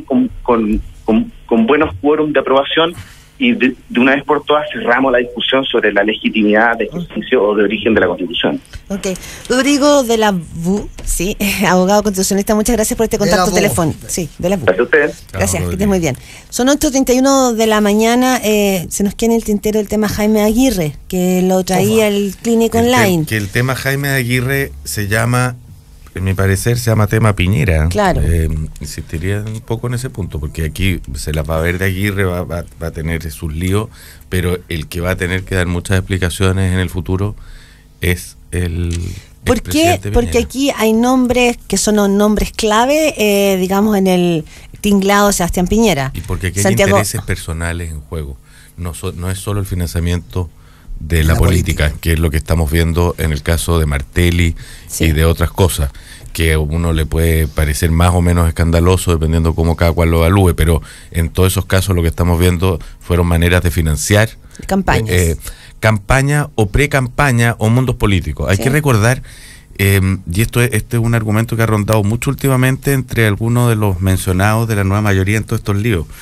Speaker 5: con buenos quórum de aprobación, y de una vez por todas cerramos la discusión sobre la legitimidad de ejercicio o de origen de la Constitución.
Speaker 3: Ok. Rodrigo de la VU, sí, abogado constitucionalista, muchas gracias por este contacto telefónico. Sí, de la VU.
Speaker 5: Gracias a ustedes.
Speaker 3: Gracias, que estés muy bien. Son 8:31 de la mañana, se nos queda en el tintero el tema Jaime Aguirre, que lo traía el Clínico Online.
Speaker 2: Que el tema Jaime Aguirre se llama, en mi parecer, se llama tema Piñera.
Speaker 3: Claro.
Speaker 2: Insistiría un poco en ese punto, porque aquí se las va a ver de Aguirre, va a tener sus líos, pero el que va a tener que dar muchas explicaciones en el futuro es el
Speaker 3: ¿Por qué? Porque aquí hay nombres que son nombres clave, digamos, en el tinglado de Sebastián Piñera.
Speaker 2: Y porque aquí hay intereses personales en juego. No es solo el financiamiento de la política, que es lo que estamos viendo en el caso de Martelli y de otras cosas, que a uno le puede parecer más o menos escandaloso dependiendo cómo cada cual lo evalúe, pero en todos esos casos lo que estamos viendo fueron maneras de financiar
Speaker 3: campañas,
Speaker 2: campaña o pre-campaña o mundos políticos. Hay que recordar, y este es un argumento que ha rondado mucho últimamente entre algunos de los mencionados de la nueva mayoría en todos estos líos,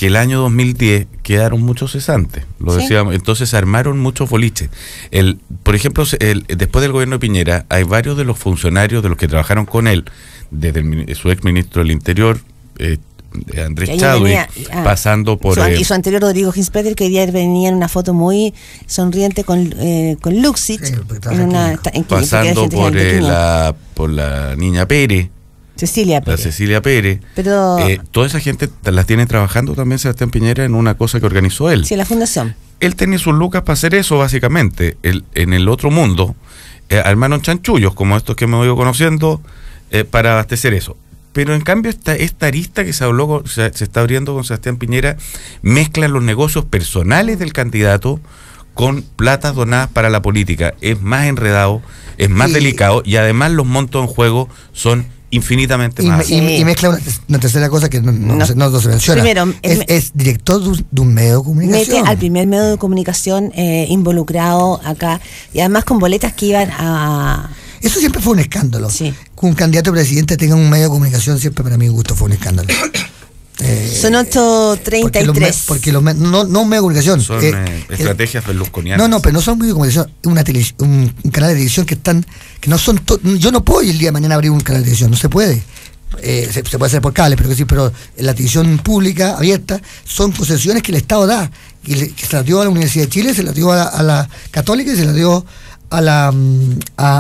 Speaker 2: que el año 2010 quedaron muchos cesantes, lo decíamos, entonces se armaron muchos boliches. Por ejemplo, después del gobierno de Piñera, hay varios de los funcionarios de los que trabajaron con él, desde su ex ministro del Interior, Andrés Chadwick, pasando por...
Speaker 3: y su anterior Rodrigo Ginspeter, que hoy día venía en una foto muy sonriente con Luxich,
Speaker 2: pasando por la niña Pérez,
Speaker 3: Cecilia
Speaker 2: Pérez.
Speaker 3: Pero
Speaker 2: toda esa gente la tiene trabajando también Sebastián Piñera en una cosa que organizó él.
Speaker 3: Sí, la fundación.
Speaker 2: Él tenía sus lucas para hacer eso, básicamente. En el otro mundo, armaron chanchullos, como estos que me voy conociendo, para abastecer eso. Pero en cambio esta arista que se está abriendo con Sebastián Piñera mezcla los negocios personales del candidato con platas donadas para la política. Es más enredado, es más delicado, y además los montos en juego son infinitamente más.
Speaker 4: Y mezcla una tercera cosa que no se menciona.
Speaker 3: Primero,
Speaker 4: es director de un medio de comunicación.
Speaker 3: Mete al primer medio de comunicación involucrado acá, y además con boletas que iban a...
Speaker 4: Eso siempre fue un escándalo.
Speaker 3: Sí.
Speaker 4: Que un candidato a presidente tenga un medio de comunicación, siempre para mi gusto fue un escándalo.
Speaker 3: Son 8:33.
Speaker 4: Porque los medios, no un medio de comunicación.
Speaker 2: Son estrategias berlusconianas.
Speaker 4: No, pero no son medios de comunicación. Un canal de televisión que no son... Yo no puedo el día de mañana abrir un canal de televisión, no se puede. Se puede hacer por cable, pero en la televisión pública, abierta, son concesiones que el Estado da. Que se las dio a la Universidad de Chile, se las dio a la Católica y se las dio al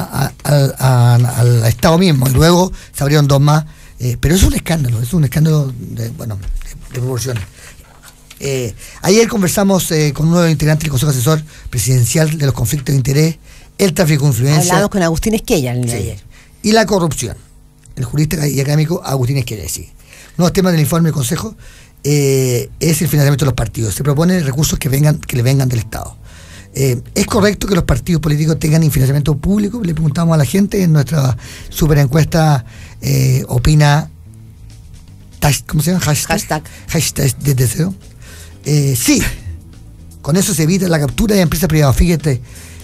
Speaker 4: Estado mismo, y luego se abrieron dos más, pero es un escándalo de proporciones. Ayer conversamos con uno de los integrantes del Consejo Asesor Presidencial de los conflictos de interés, el tráfico de influencia.
Speaker 3: Hablamos con Agustín Esquella el día de ayer.
Speaker 4: Y la corrupción. El jurista y académico Agustín Esquella, sí. Uno de los temas del informe del Consejo es el financiamiento de los partidos. Se propone recursos que le vengan del Estado. ¿Es correcto que los partidos políticos tengan financiamiento público? Le preguntamos a la gente en nuestra super encuesta opina, ¿cómo se llama? Hashtag de deseo. Sí, con eso se evita la captura de empresas privadas, fíjate,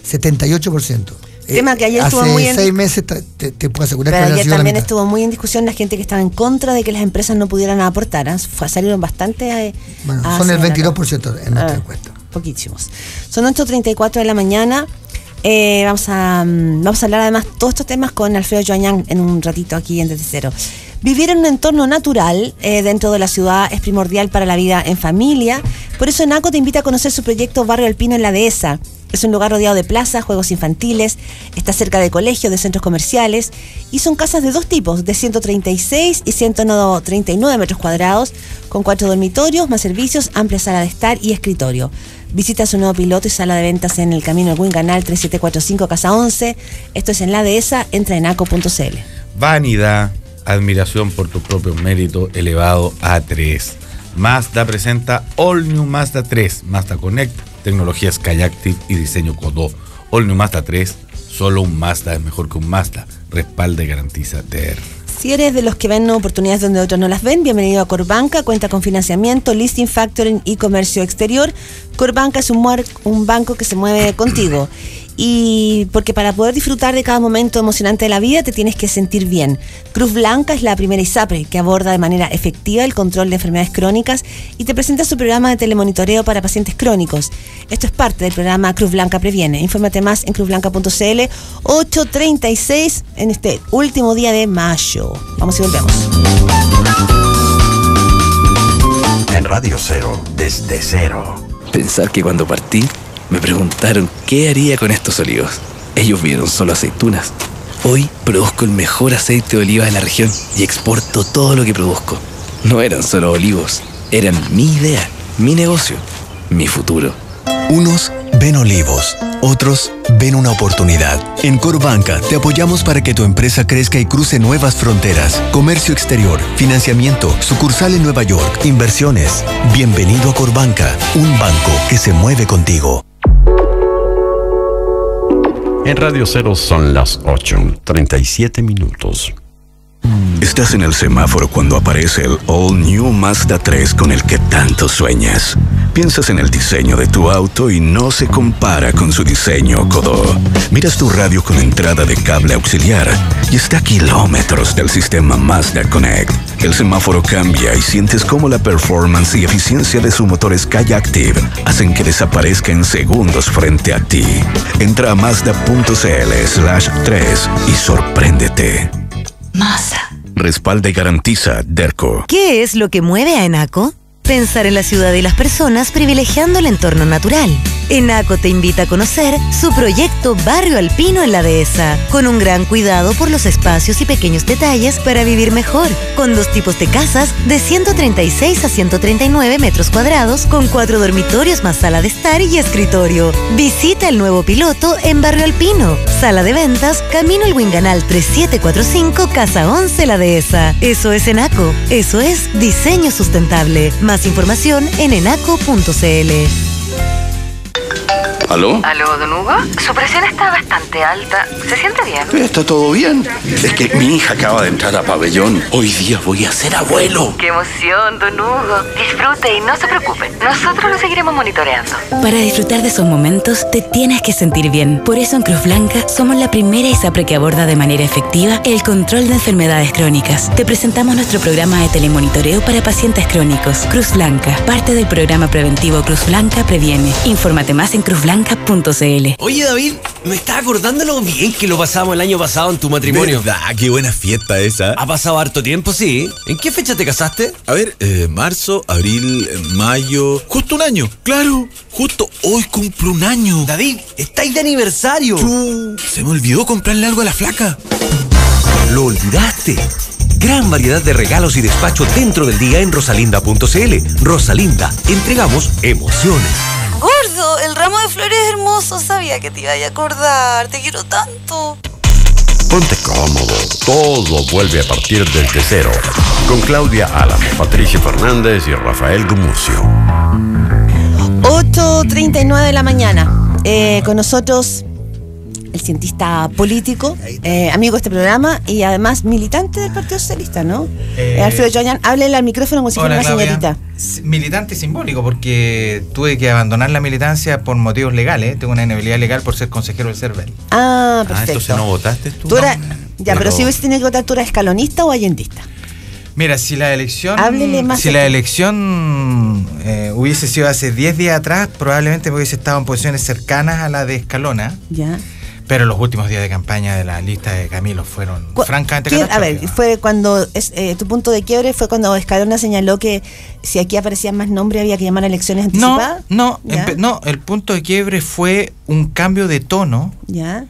Speaker 4: 78%.
Speaker 3: Tema que ayer estuvo
Speaker 4: muy en 6 meses te puedo asegurar
Speaker 3: que ayer también estuvo muy en discusión la gente que estaba en contra de que las empresas no pudieran aportar. Salieron bastante
Speaker 4: son el 22% en nuestra encuesta.
Speaker 3: Poquísimos. Son 8:34 de la mañana. Vamos a hablar además todos estos temas con Alfredo Joañán en un ratito aquí en Desde Cero. Vivir en un entorno natural dentro de la ciudad es primordial para la vida en familia. Por eso ENACO te invita a conocer su proyecto Barrio Alpino en la Dehesa. Es un lugar rodeado de plazas, juegos infantiles, está cerca de colegios, de centros comerciales, y son casas de dos tipos, de 136 y 139 metros cuadrados, con 4 dormitorios, más servicios, amplia sala de estar y escritorio. Visita su nuevo piloto y sala de ventas en el camino del Canal 3745 Casa 11. Esto es en la Dehesa, entra en enaco.cl.
Speaker 2: Vanidad, admiración por tu propio mérito elevado a 3. Mazda presenta All New Mazda 3, Mazda Connect, tecnología Skyactiv y diseño Godot. All New Mazda 3, solo un Mazda es mejor que un Mazda. Respalda y garantiza TR.
Speaker 3: Si eres de los que ven oportunidades donde otros no las ven, bienvenido a Corbanca. Cuenta con financiamiento, leasing, factoring y comercio exterior. Corbanca es un banco que se mueve contigo. Y porque para poder disfrutar de cada momento emocionante de la vida te tienes que sentir bien. Cruz Blanca es la primera ISAPRE que aborda de manera efectiva el control de enfermedades crónicas y te presenta su programa de telemonitoreo para pacientes crónicos. Esto es parte del programa Cruz Blanca Previene. Infórmate más en cruzblanca.cl. 8:36 en este último día de mayo. Vamos y volvemos.
Speaker 1: En Radio Cero, desde cero.
Speaker 6: Pensar que cuando partí me preguntaron qué haría con estos olivos. Ellos vieron solo aceitunas. Hoy produzco el mejor aceite de oliva de la región y exporto todo lo que produzco. No eran solo olivos, eran mi idea, mi negocio, mi futuro.
Speaker 7: Unos ven olivos, otros ven una oportunidad. En Corbanca te apoyamos para que tu empresa crezca y cruce nuevas fronteras. Comercio exterior, financiamiento, sucursal en Nueva York, inversiones. Bienvenido a Corbanca, un banco que se mueve contigo.
Speaker 1: En Radio Cero son las 8:37 minutos.
Speaker 8: Estás en el semáforo cuando aparece el All New Mazda 3 con el que tanto sueñas. Piensas en el diseño de tu auto y no se compara con su diseño Godot. Miras tu radio con entrada de cable auxiliar y está a kilómetros del sistema Mazda Connect. El semáforo cambia y sientes cómo la performance y eficiencia de su motor Skyactiv hacen que desaparezca en segundos frente a ti. Entra a Mazda.cl/3 y sorpréndete.
Speaker 9: Mazda.
Speaker 8: Respalda y garantiza Derco.
Speaker 9: ¿Qué es lo que mueve a Enaco? Pensar en la ciudad y las personas privilegiando el entorno natural. Enaco te invita a conocer su proyecto Barrio Alpino en la Dehesa, con un gran cuidado por los espacios y pequeños detalles para vivir mejor, con 2 tipos de casas de 136 a 139 metros cuadrados, con 4 dormitorios más sala de estar y escritorio. Visita el nuevo piloto en Barrio Alpino, sala de ventas, camino El Huinganal 3745, Casa 11 La Dehesa. Eso es Enaco, eso es diseño sustentable. Más información en enaco.cl.
Speaker 8: ¿Aló?
Speaker 10: ¿Aló, don Hugo? Su presión está bastante alta. ¿Se siente bien?
Speaker 8: ¿Está todo bien? Es que mi hija acaba de entrar a pabellón. Hoy día voy a ser abuelo.
Speaker 10: ¡Qué emoción, don Hugo! Disfrute y no se preocupe. Nosotros lo seguiremos monitoreando.
Speaker 11: Para disfrutar de esos momentos, te tienes que sentir bien. Por eso en Cruz Blanca somos la primera ISAPRE que aborda de manera efectiva el control de enfermedades crónicas. Te presentamos nuestro programa de telemonitoreo para pacientes crónicos. Cruz Blanca, parte del programa preventivo Cruz Blanca Previene. Infórmate más en cruzblanca.cl.
Speaker 12: Oye, David, me estaba acordando lo bien que lo pasamos el año pasado en tu matrimonio.
Speaker 13: ¿Verdad? Qué buena fiesta esa.
Speaker 12: Ha pasado harto tiempo, sí. ¿En qué fecha te casaste?
Speaker 13: A ver, marzo, abril, mayo... Justo un año. Claro, justo hoy cumplo un año.
Speaker 12: David, estáis de aniversario.
Speaker 13: Se me olvidó comprarle algo a la flaca.
Speaker 14: ¿Lo olvidaste? Gran variedad de regalos y despacho dentro del día en rosalinda.cl. Rosalinda, entregamos emociones.
Speaker 15: Gordo, el ramo de flores es hermoso. Sabía que te iba a acordar. Te quiero tanto.
Speaker 1: Ponte cómodo. Todo vuelve a partir desde cero. Con Claudia Álamo, Patricio Fernández y Rafael Gumucio.
Speaker 3: 8:39 de la mañana. Con nosotros el cientista político, amigo de este programa y además militante del Partido Socialista, ¿no? Alfredo Joyan, háblele al micrófono como si fuera una señorita.
Speaker 16: Militante simbólico, porque tuve que abandonar la militancia por motivos legales. Tengo una inhabilidad legal por ser consejero del CERVEL.
Speaker 3: Ah, perfecto.
Speaker 2: Entonces no votaste tú.
Speaker 3: Ya, pero si hubiese tenido que votar, ¿tú eras escalonista o allendista?
Speaker 16: Mira, si la elección hubiese sido hace 10 días atrás, probablemente me hubiese estado en posiciones cercanas a la de Escalona.
Speaker 3: Ya.
Speaker 16: Pero los últimos días de campaña de la lista de Camilo fueron francamente catastróficos.
Speaker 3: A ver, fue cuando tu punto de quiebre fue cuando Escalona señaló que si aquí aparecían más nombres había que llamar a elecciones anticipadas.
Speaker 16: No, el punto de quiebre fue un cambio de tono.
Speaker 3: Ya.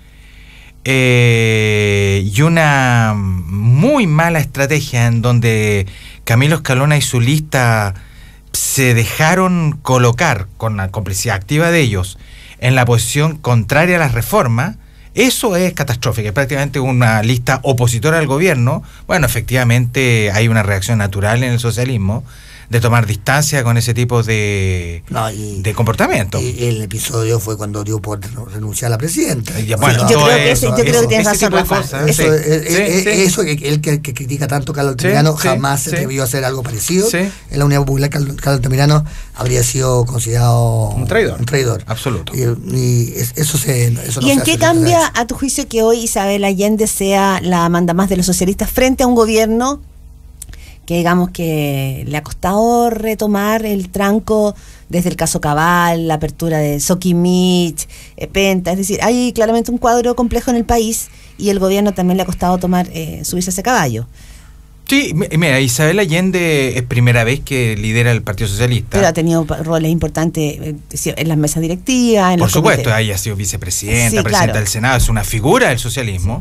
Speaker 16: Y una muy mala estrategia en donde Camilo Escalona y su lista se dejaron colocar con la complicidad activa de ellos en la posición contraria a las reformas. Eso es catastrófico, es prácticamente una lista opositora al gobierno. Bueno, efectivamente hay una reacción natural en el socialismo de tomar distancia con ese tipo de comportamiento.
Speaker 4: Y el episodio fue cuando dio por renunciar a la presidenta.
Speaker 3: Bueno, yo creo que tienes razón, Rafa.
Speaker 4: Eso el que critica tanto a Carlos Altamirano jamás se atrevió a hacer algo parecido. En la Unidad Popular, Carlos Altamirano habría sido considerado un traidor.
Speaker 16: Absoluto.
Speaker 4: Y eso no
Speaker 3: ¿Y en qué cambia, a tu juicio, que hoy Isabel Allende sea la mandamás de los socialistas frente a un gobierno que digamos que le ha costado retomar el tranco desde el caso Cabal, la apertura de Soquimich, Penta? Es decir, hay claramente un cuadro complejo en el país y el gobierno también le ha costado subirse a ese caballo.
Speaker 16: Sí, mira, Isabel Allende es primera vez que lidera el Partido Socialista.
Speaker 3: Pero ha tenido roles importantes en las mesas directivas, en
Speaker 16: Por
Speaker 3: los
Speaker 16: supuesto,
Speaker 3: comités.
Speaker 16: ella ha sido vicepresidenta, presidenta del Senado, es una figura del socialismo.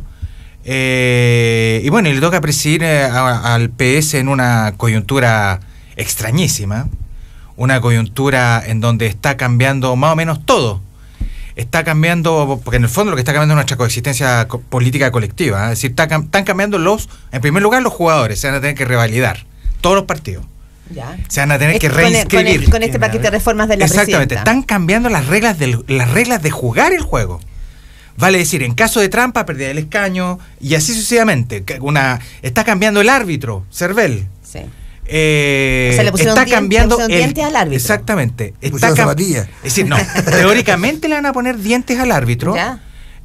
Speaker 16: Y bueno, y le toca presidir al PS en una coyuntura extrañísima, una coyuntura en donde está cambiando más o menos todo. Está cambiando, porque en el fondo lo que está cambiando es nuestra coexistencia política colectiva, es decir, están cambiando en primer lugar los jugadores, se van a tener que revalidar, todos los partidos.
Speaker 3: Ya.
Speaker 16: Se van a tener que reinscribir.
Speaker 3: Con este paquete de reformas de la
Speaker 16: Exactamente,
Speaker 3: presidenta.
Speaker 16: están cambiando las reglas de jugar el juego. Vale decir, en caso de trampa, pérdida del escaño, y así sucesivamente. Está cambiando el árbitro, Cervel.
Speaker 3: Sí.
Speaker 16: Está cambiando
Speaker 3: dientes al árbitro.
Speaker 16: Exactamente.
Speaker 4: Zapatillas.
Speaker 16: Es decir, no, teóricamente le van a poner dientes al árbitro.
Speaker 3: ¿Ya?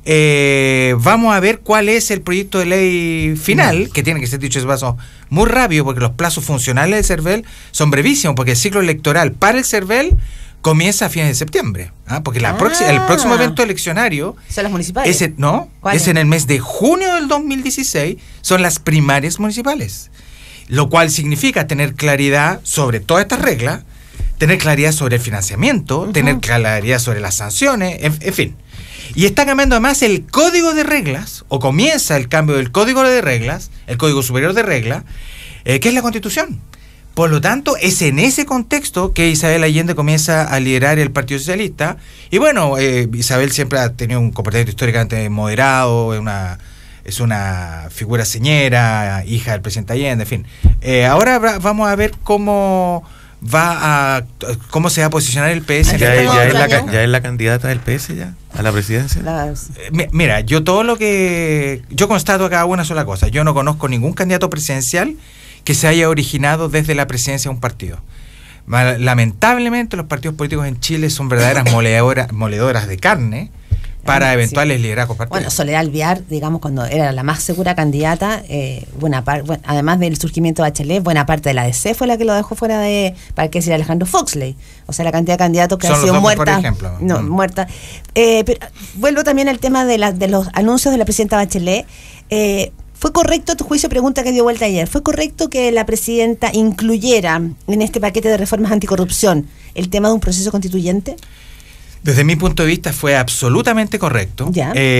Speaker 16: vamos a ver cuál es el proyecto de ley final, que tiene que ser dicho de paso muy rápido, porque los plazos funcionales del CERVEL son brevísimos, porque el ciclo electoral para el CERVEL comienza a fines de septiembre, porque el próximo evento eleccionario
Speaker 3: son las municipales.
Speaker 16: Es en el mes de junio del 2016, son las primarias municipales, lo cual significa tener claridad sobre todas estas reglas, tener claridad sobre el financiamiento, tener claridad sobre las sanciones, en fin. Y está cambiando además el código de reglas, o comienza el cambio del código de reglas, el código superior de reglas, que es la Constitución. Por lo tanto, es en ese contexto que Isabel Allende comienza a liderar el Partido Socialista. Y bueno, Isabel siempre ha tenido un comportamiento históricamente moderado, es una figura señera, hija del presidente Allende, en fin. Ahora vamos a ver cómo se va a posicionar el PS.
Speaker 2: ¿Ya es la candidata del PS ya a la presidencia?
Speaker 16: Mira, yo constato acá una sola cosa. Yo no conozco ningún candidato presidencial que se haya originado desde la presidencia de un partido. Lamentablemente los partidos políticos en Chile son verdaderas moledoras de carne para eventuales liderazgos partidarios.
Speaker 3: Bueno, Soledad Alvear, digamos, cuando era la más segura candidata, además del surgimiento de Bachelet, buena parte de la DC fue la que lo dejó fuera de, para qué decir, Alejandro Foxley. O sea, la cantidad de candidatos que han sido muertas. Muerta. Pero vuelvo también al tema de los anuncios de la presidenta Bachelet. ¿Fue correcto, tu juicio, pregunta que dio vuelta ayer, fue correcto que la presidenta incluyera en este paquete de reformas anticorrupción el tema de un proceso constituyente?
Speaker 16: Desde mi punto de vista fue absolutamente correcto,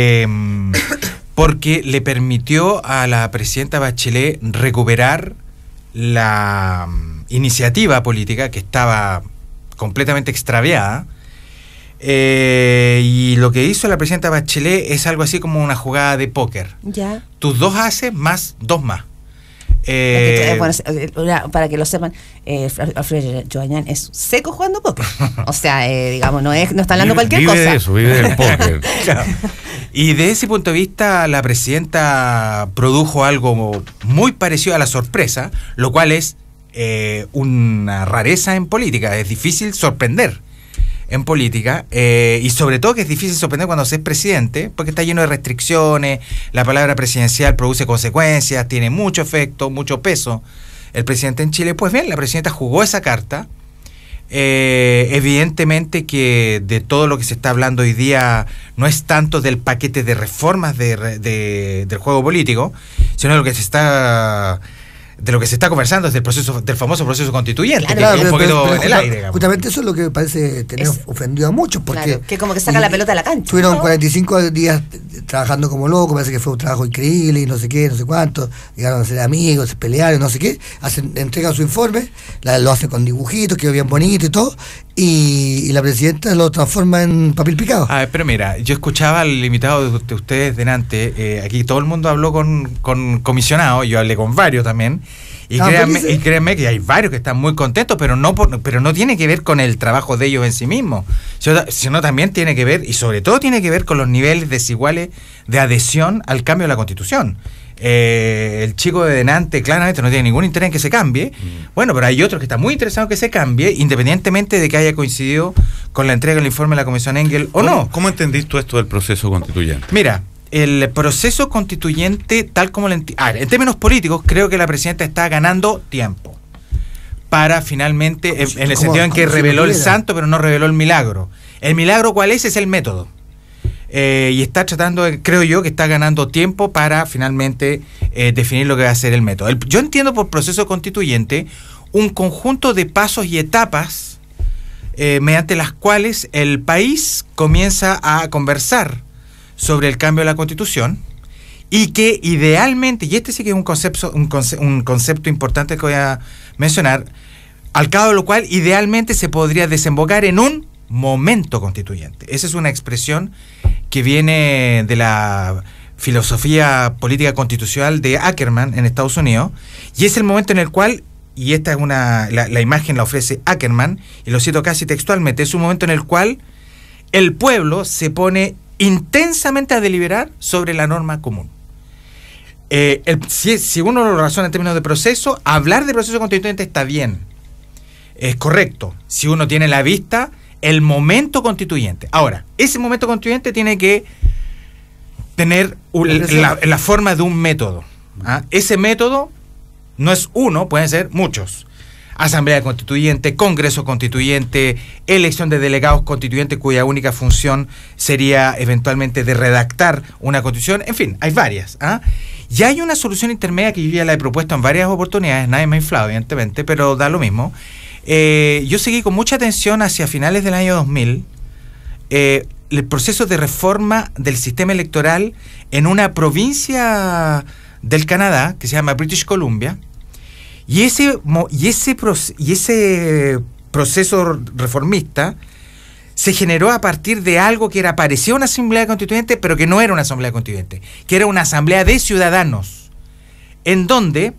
Speaker 16: porque le permitió a la presidenta Bachelet recuperar la iniciativa política que estaba completamente extraviada. Y lo que hizo la presidenta Bachelet es algo así como una jugada de póker. Tus 2 haces más 2 más.
Speaker 3: Para que lo sepan, Alfredo Joañán es seco jugando póker. O sea, digamos, no está hablando cualquier cosa.
Speaker 2: Vive del póker.
Speaker 16: Claro. Y de ese punto de vista, la presidenta produjo algo muy parecido a la sorpresa, lo cual es una rareza en política. Es difícil sorprender en política, y sobre todo que es difícil sorprender cuando se es presidente, porque está lleno de restricciones, la palabra presidencial produce consecuencias, tiene mucho efecto, mucho peso el presidente en Chile. Pues bien, la presidenta jugó esa carta. Evidentemente que de todo lo que se está hablando hoy día no es tanto del paquete de reformas del juego político, sino de lo que se está conversando es del famoso proceso constituyente,
Speaker 4: claro,
Speaker 16: que un poquito en el aire.
Speaker 4: Justamente eso es lo que parece tener ofendido a muchos, porque
Speaker 3: que como que saca la pelota de la cancha.
Speaker 4: Tuvieron 45 días trabajando como locos, parece que fue un trabajo increíble y no sé qué, no sé cuánto, llegaron a ser amigos, se pelearon, no sé qué, entregan su informe, lo hacen con dibujitos, quedó bien bonito y todo, y la presidenta lo transforma en papel picado.
Speaker 16: Pero mira, yo escuchaba al invitado de ustedes delante, aquí todo el mundo habló con comisionados, yo hablé con varios también, y créanme que hay varios que están muy contentos, pero no tiene que ver con el trabajo de ellos en sí mismos, sino también tiene que ver, y sobre todo tiene que ver con los niveles desiguales de adhesión al cambio de la Constitución. El chico de delante claramente no tiene ningún interés en que se cambie. Bueno, pero hay otros que están muy interesados en que se cambie, independientemente de que haya coincidido con la entrega del informe de la Comisión Engel o no.
Speaker 2: ¿Cómo entendís tú esto del proceso constituyente?
Speaker 16: Mira, el proceso constituyente, tal como en términos políticos, creo que la presidenta está ganando tiempo para finalmente, en el sentido en que reveló el santo, pero no reveló el milagro. ¿El milagro cuál es? Es el método. Y está tratando, creo yo, que está ganando tiempo para finalmente definir lo que va a ser el método. Yo entiendo por proceso constituyente un conjunto de pasos y etapas mediante las cuales el país comienza a conversar sobre el cambio de la Constitución, y que idealmente, y este sí que es un concepto importante que voy a mencionar, al cabo de lo cual idealmente se podría desembocar en un momento constituyente. Esa es una expresión que viene de la filosofía política constitucional de Ackerman en Estados Unidos, y es el momento en el cual, y esta es la imagen la ofrece Ackerman, y lo cito casi textualmente, es un momento en el cual el pueblo se pone intensamente a deliberar sobre la norma común. Si uno lo razona en términos de proceso, hablar de proceso constituyente está bien, es correcto, si uno tiene a la vista el momento constituyente. Ahora, ese momento constituyente tiene que tener la forma de un método. ¿Ah? Ese método no es uno, pueden ser muchos. Asamblea Constituyente, Congreso Constituyente, elección de delegados constituyentes cuya única función sería eventualmente de redactar una constitución. En fin, hay varias. ¿Ah? Y hay una solución intermedia que yo ya la he propuesto en varias oportunidades, nadie me ha inflado evidentemente, pero da lo mismo. Yo seguí con mucha atención hacia finales del año 2000 el proceso de reforma del sistema electoral en una provincia del Canadá que se llama British Columbia. Y ese proceso reformista se generó a partir de algo que parecía una asamblea constituyente, pero que no era una asamblea constituyente, que era una asamblea de ciudadanos, en donde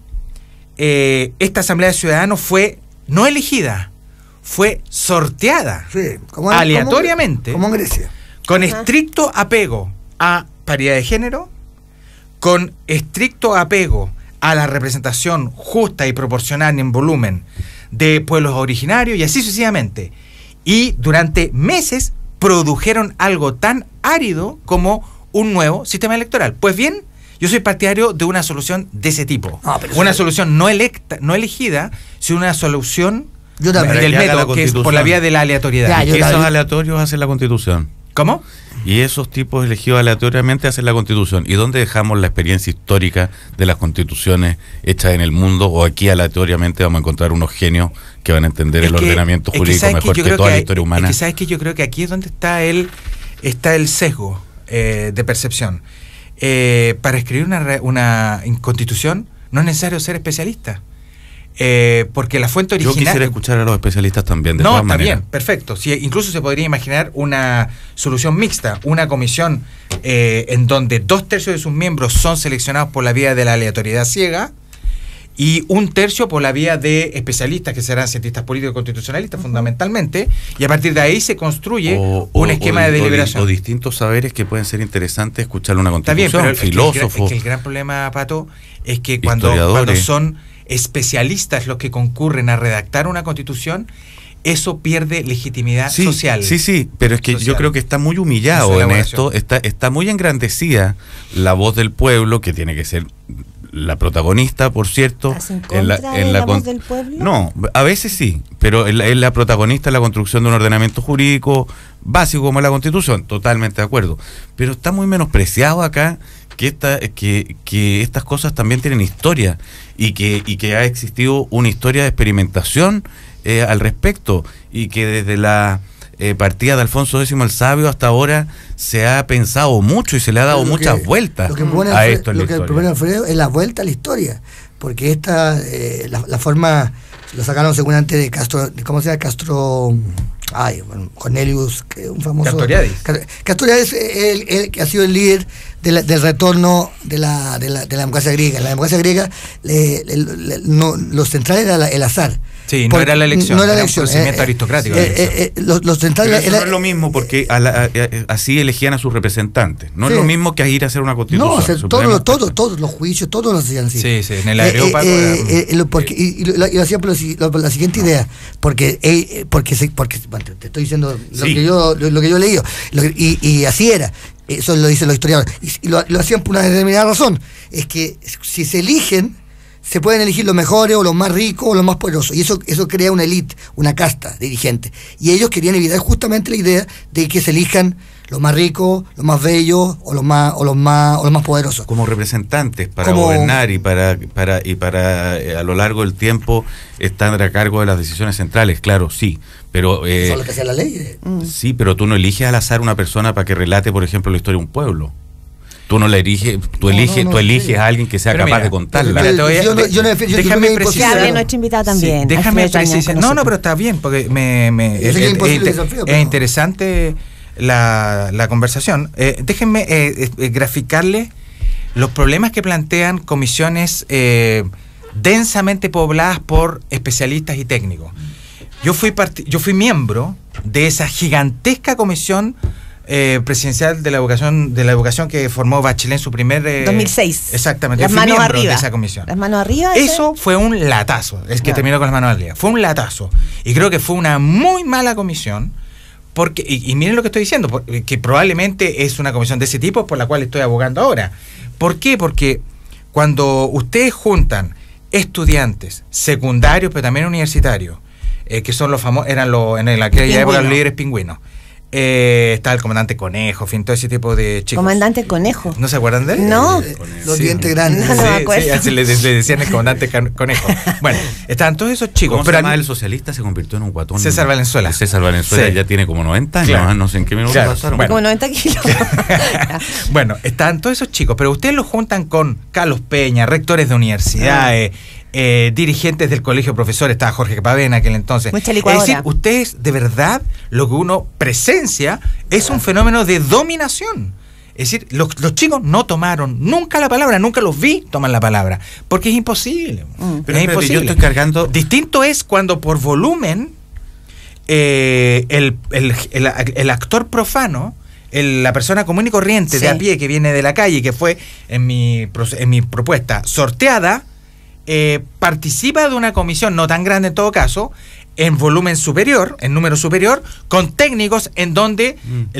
Speaker 16: esta asamblea de ciudadanos fue no elegida, fue sorteada aleatoriamente,
Speaker 4: como en Grecia,
Speaker 16: con estricto apego a paridad de género, con estricto apego a la representación justa y proporcional en volumen de pueblos originarios y así sucesivamente. Y durante meses produjeron algo tan árido como un nuevo sistema electoral. Pues bien, yo soy partidario de una solución de ese tipo. Una solución no elegida, sino una solución del método, que es por la vía de la aleatoriedad.
Speaker 2: Y esos aleatorios hacen la Constitución.
Speaker 16: ¿Cómo?
Speaker 2: Y esos tipos elegidos aleatoriamente hacen la Constitución. ¿Y dónde dejamos la experiencia histórica de las constituciones hechas en el mundo? ¿O aquí aleatoriamente vamos a encontrar unos genios que van a entender el ordenamiento jurídico mejor que toda la historia humana?
Speaker 16: Es que sabes que yo creo que aquí es donde está el sesgo de percepción. Para escribir una constitución no es necesario ser especialista. Porque la fuente original...
Speaker 2: Yo quisiera escuchar a los especialistas también, de todas maneras.
Speaker 16: Bien, perfecto. Sí, incluso se podría imaginar una solución mixta, una comisión en donde 2/3 de sus miembros son seleccionados por la vía de la aleatoriedad ciega y 1/3 por la vía de especialistas que serán cientistas políticos constitucionalistas fundamentalmente, y a partir de ahí se construye un esquema de deliberación.
Speaker 2: O distintos saberes que pueden ser interesantes escuchar una constitución. Está bien, pero filósofos.
Speaker 16: el gran problema, Pato, es que cuando son especialistas los que concurren a redactar una constitución, eso pierde legitimidad social.
Speaker 2: Sí, pero es que yo creo que está muy humillado en esto, está muy engrandecida la voz del pueblo, que tiene que ser la protagonista, por cierto.
Speaker 3: ¿En la voz del pueblo?
Speaker 2: No, a veces sí, pero es la protagonista en la construcción de un ordenamiento jurídico básico como la Constitución, totalmente de acuerdo. Pero está muy menospreciado acá que estas cosas también tienen historia y que ha existido una historia de experimentación al respecto, y que desde la partida de Alfonso X el Sabio hasta ahora se ha pensado mucho y se le ha dado muchas vueltas a esto.
Speaker 4: Lo que propone Alfredo es la vuelta a la historia, porque esta la forma lo sacaron según antes de Castro, ¿cómo se llama? Cornelius, un famoso Castoriadis, el que ha sido el líder del retorno de la democracia griega. La democracia griega, los centrales era el azar.
Speaker 16: Sí, no era la elección,
Speaker 4: no era
Speaker 16: un procedimiento aristocrático.
Speaker 4: Los centrales
Speaker 2: eso no es lo mismo, porque así elegían a sus representantes. No es lo mismo que ir a hacer una constitución.
Speaker 4: No, todos los juicios, todos los hacían así.
Speaker 16: Sí, en el Areópago.
Speaker 4: Y lo hacían por la siguiente idea, porque te estoy diciendo lo que yo he leído, y así era. Eso lo dicen los historiadores. Y lo hacían por una determinada razón. Es que si se eligen, se pueden elegir los mejores o los más ricos o los más poderosos, y eso crea una élite, una casta dirigente, y ellos querían evitar justamente la idea de que se elijan los más ricos, los más bellos o los más poderosos
Speaker 2: como representantes para gobernar y para a lo largo del tiempo estar a cargo de las decisiones centrales. Claro, sí, pero
Speaker 4: son los que hacían la ley.
Speaker 2: Sí, pero tú no eliges al azar una persona para que relate, por ejemplo, la historia de un pueblo. Tú no la eliges, tú eliges a alguien que sea capaz de contarla.
Speaker 16: Déjame precisar.
Speaker 3: Nuestro invitado también.
Speaker 16: Déjame precisar. No, pero está bien, porque es interesante la conversación. Déjenme graficarle los problemas que plantean comisiones densamente pobladas por especialistas y técnicos. Yo fui miembro de esa gigantesca comisión presidencial de la educación que formó Bachelet en su primer
Speaker 3: 2006.
Speaker 16: Exactamente.
Speaker 3: Las manos arriba.
Speaker 16: De esa comisión.
Speaker 3: Las manos arriba.
Speaker 16: Eso fue un latazo. Es que terminó con las manos arriba. Fue un latazo. Y creo que fue una muy mala comisión, Porque, y miren lo que estoy diciendo, que probablemente es una comisión de ese tipo por la cual estoy abogando ahora. ¿Por qué? Porque cuando ustedes juntan estudiantes secundarios, pero también universitarios, que son los famosos, eran en aquella época los líderes pingüinos. Está el comandante Conejo, en fin, todo ese tipo de chicos.
Speaker 3: Comandante Conejo.
Speaker 16: ¿No se acuerdan de él?
Speaker 3: No.
Speaker 4: Los dientes grandes.
Speaker 3: No me acuerdo.
Speaker 16: Sí, le decían el comandante Conejo. Bueno, estaban todos esos chicos.
Speaker 2: ¿Cómo se llama el socialista? Se convirtió en un guatón.
Speaker 16: César Valenzuela.
Speaker 2: César Valenzuela ya tiene como 90 años,
Speaker 16: claro.
Speaker 2: No sé en qué minuto pasaron.
Speaker 3: Como 90 kilos.
Speaker 16: Bueno, estaban todos esos chicos, pero ustedes los juntan con Carlos Peña, rectores de universidades, dirigentes del colegio de profesores, estaba Jorge Pavena en aquel entonces.
Speaker 3: Mucha licuadora.
Speaker 16: Es decir, ustedes de verdad lo que uno presencia es un fenómeno de dominación. Es decir, los chicos no tomaron nunca la palabra, nunca los vi tomar la palabra, porque es imposible.
Speaker 2: Pero
Speaker 16: es imposible.
Speaker 2: Yo estoy cargando.
Speaker 16: Distinto es cuando por volumen el actor profano, la persona común y corriente de a pie que viene de la calle, que fue en mi propuesta sorteada, participa de una comisión no tan grande en todo caso, en volumen superior, en número superior, con técnicos en donde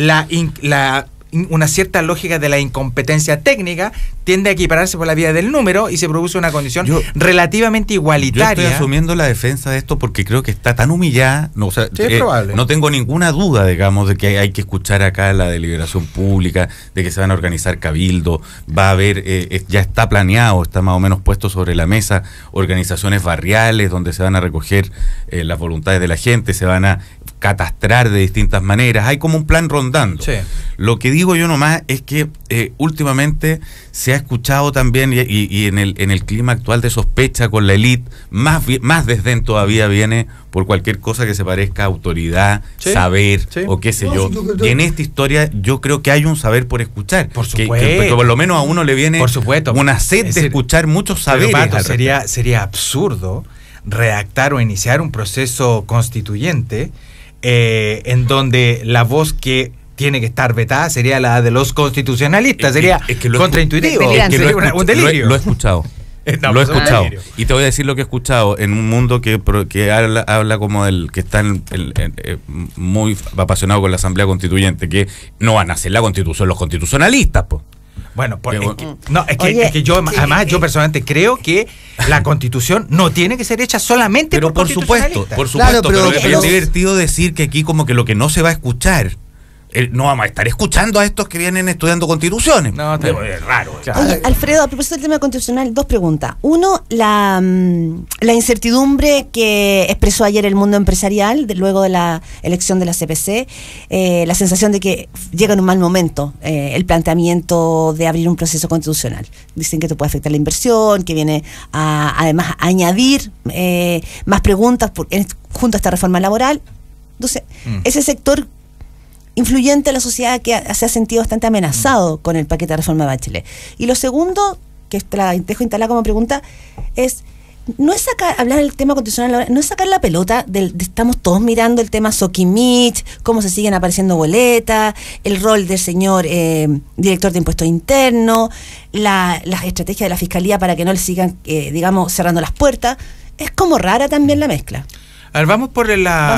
Speaker 16: una cierta lógica de la incompetencia técnica tiende a equipararse por la vía del número y se produce una condición relativamente igualitaria.
Speaker 2: Yo estoy asumiendo la defensa de esto porque creo que está tan humillada,
Speaker 16: es probable.
Speaker 2: No tengo ninguna duda, digamos, de que hay que escuchar acá la deliberación pública, de que se van a organizar cabildo, va a haber, ya está planeado, está más o menos puesto sobre la mesa organizaciones barriales donde se van a recoger las voluntades de la gente, se van a catastrar de distintas maneras, hay como un plan rondando. Sí. Lo que digo yo nomás es que últimamente se ha escuchado también y en el clima actual de sospecha con la élite, más desdén todavía viene por cualquier cosa que se parezca a autoridad, saber o qué sé yo. Y en esta historia yo creo que hay un saber por escuchar.
Speaker 16: Por supuesto.
Speaker 2: Que por lo menos a uno le viene una sed de escuchar muchos saberes.
Speaker 16: Pato, sería absurdo redactar o iniciar un proceso constituyente en donde la voz que tiene que estar vetada sería la de los constitucionalistas, sería contraintuitivo, un delirio.
Speaker 2: Lo he escuchado. Lo he escuchado. Y te voy a decir lo que he escuchado en un mundo que habla como el que está muy apasionado con la Asamblea Constituyente, que no van a hacer la Constitución los constitucionalistas, pues.
Speaker 16: Bueno, es que yo yo personalmente creo que la Constitución no tiene que ser hecha solamente por constitucionalistas.
Speaker 2: Por supuesto, pero es divertido decir que aquí como que lo que no se va a escuchar, no vamos a estar escuchando a estos que vienen estudiando constituciones. No, es raro.
Speaker 3: Oye, Alfredo, a propósito del tema constitucional, dos preguntas. Uno, la incertidumbre que expresó ayer el mundo empresarial, luego de la elección de la CPC, la sensación de que llega en un mal momento el planteamiento de abrir un proceso constitucional. Dicen que esto puede afectar la inversión, que viene además a añadir más preguntas junto a esta reforma laboral. Entonces, ese sector influyente en la sociedad que se ha sentido bastante amenazado con el paquete de reforma de Bachelet. Y lo segundo, que te la dejo instalada como pregunta, es, no es hablar del tema constitucional, no es sacar la pelota estamos todos mirando el tema Soquimich, cómo se siguen apareciendo boletas, el rol del señor director de impuestos internos, las estrategias de la fiscalía para que no le sigan, cerrando las puertas. Es como rara también la mezcla.
Speaker 16: A ver, vamos por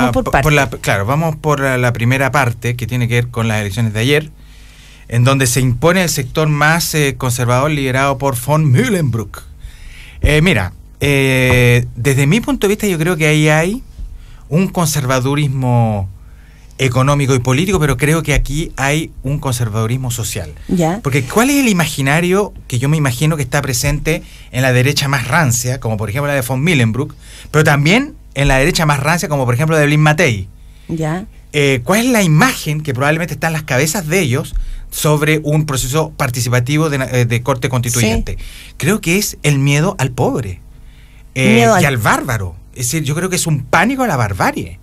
Speaker 16: la primera parte, que tiene que ver con las elecciones de ayer, en donde se impone el sector más conservador liderado por von Mühlenbrock. Desde mi punto de vista yo creo que ahí hay un conservadurismo económico y político, pero creo que aquí hay un conservadurismo social. ¿Ya? Porque ¿cuál es el imaginario que yo me imagino que está presente en la derecha más rancia, como por ejemplo la de von Mühlenbrock, pero también en la derecha más rancia, como por ejemplo de Blin Matei?
Speaker 3: ¿Ya?
Speaker 16: ¿Cuál es la imagen que probablemente está en las cabezas de ellos sobre un proceso participativo de corte constituyente? Sí. Creo que es el miedo al pobre y al bárbaro. Es decir, yo creo que es un pánico a la barbarie.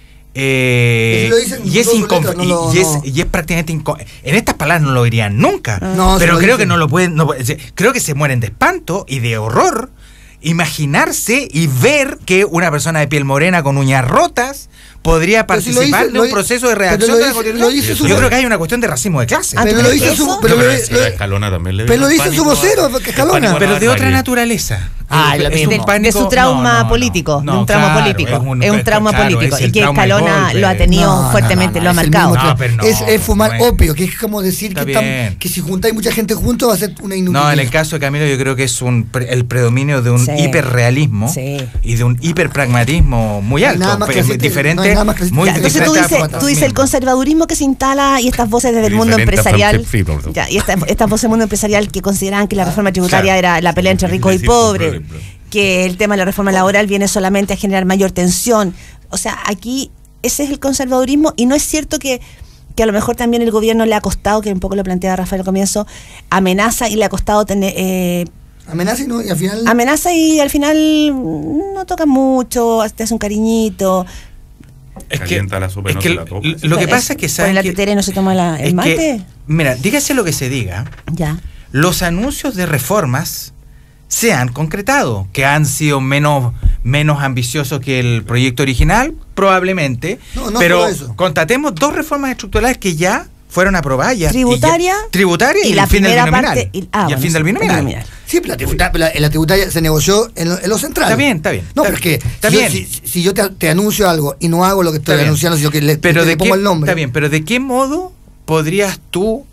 Speaker 16: Y es prácticamente en estas palabras no lo dirían nunca, pero creo que no lo pueden, creo que se mueren de espanto y de horror imaginarse y ver que una persona de piel morena con uñas rotas podría participar de un proceso de redacción de la Constitución. Yo creo que hay una cuestión de racismo de clase.
Speaker 4: Pero lo dice su...
Speaker 2: Escalona también le
Speaker 4: pero lo dice su vocero, Escalona.
Speaker 16: Pero de otra naturaleza.
Speaker 3: Lo mismo. De su trauma político. De un trauma político. Es un trauma político. Y que Escalona lo ha tenido fuertemente, lo ha marcado.
Speaker 4: Es fumar opio, que es como decir que si juntáis mucha gente juntos va a ser una inutilidad.
Speaker 16: No, en el caso de Camilo yo creo que es el predominio de un hiperrealismo y de un hiperpragmatismo muy alto, diferente, muy diferente.
Speaker 3: Entonces tú dices el conservadurismo que se instala y estas voces desde el mundo empresarial, y estas voces del mundo empresarial que consideran que la reforma tributaria era la pelea entre ricos y pobres, que el tema de la reforma laboral viene solamente a generar mayor tensión. O sea, aquí ese es el conservadurismo, y no es cierto que a lo mejor también el gobierno le ha costado, que un poco lo planteaba Rafael al comienzo, amenaza y le ha costado tener...
Speaker 4: amenaza y al final...
Speaker 3: Amenaza y al final no toca mucho, te hace un cariñito.
Speaker 2: Es calienta la sopa y no se la toca.
Speaker 16: Lo que pasa es que saben
Speaker 3: la tetera y no se toma el mate.
Speaker 16: Mira, dígase lo que se diga.
Speaker 3: Ya.
Speaker 16: Los anuncios de reformas se han concretado, que han sido menos ambiciosos que el proyecto original, probablemente. No pero constatemos 2 reformas estructurales que ya fueron aprobadas. Tributaria
Speaker 3: y
Speaker 16: el fin del binominal.
Speaker 3: Y el
Speaker 16: fin del binominal.
Speaker 4: Sí, pero la tributaria se negoció en lo central.
Speaker 16: Está bien.
Speaker 4: No, pero es que si yo te anuncio algo y no hago lo que estoy anunciando, sino que le pongo el nombre.
Speaker 16: Está bien, pero ¿de qué modo podrías tú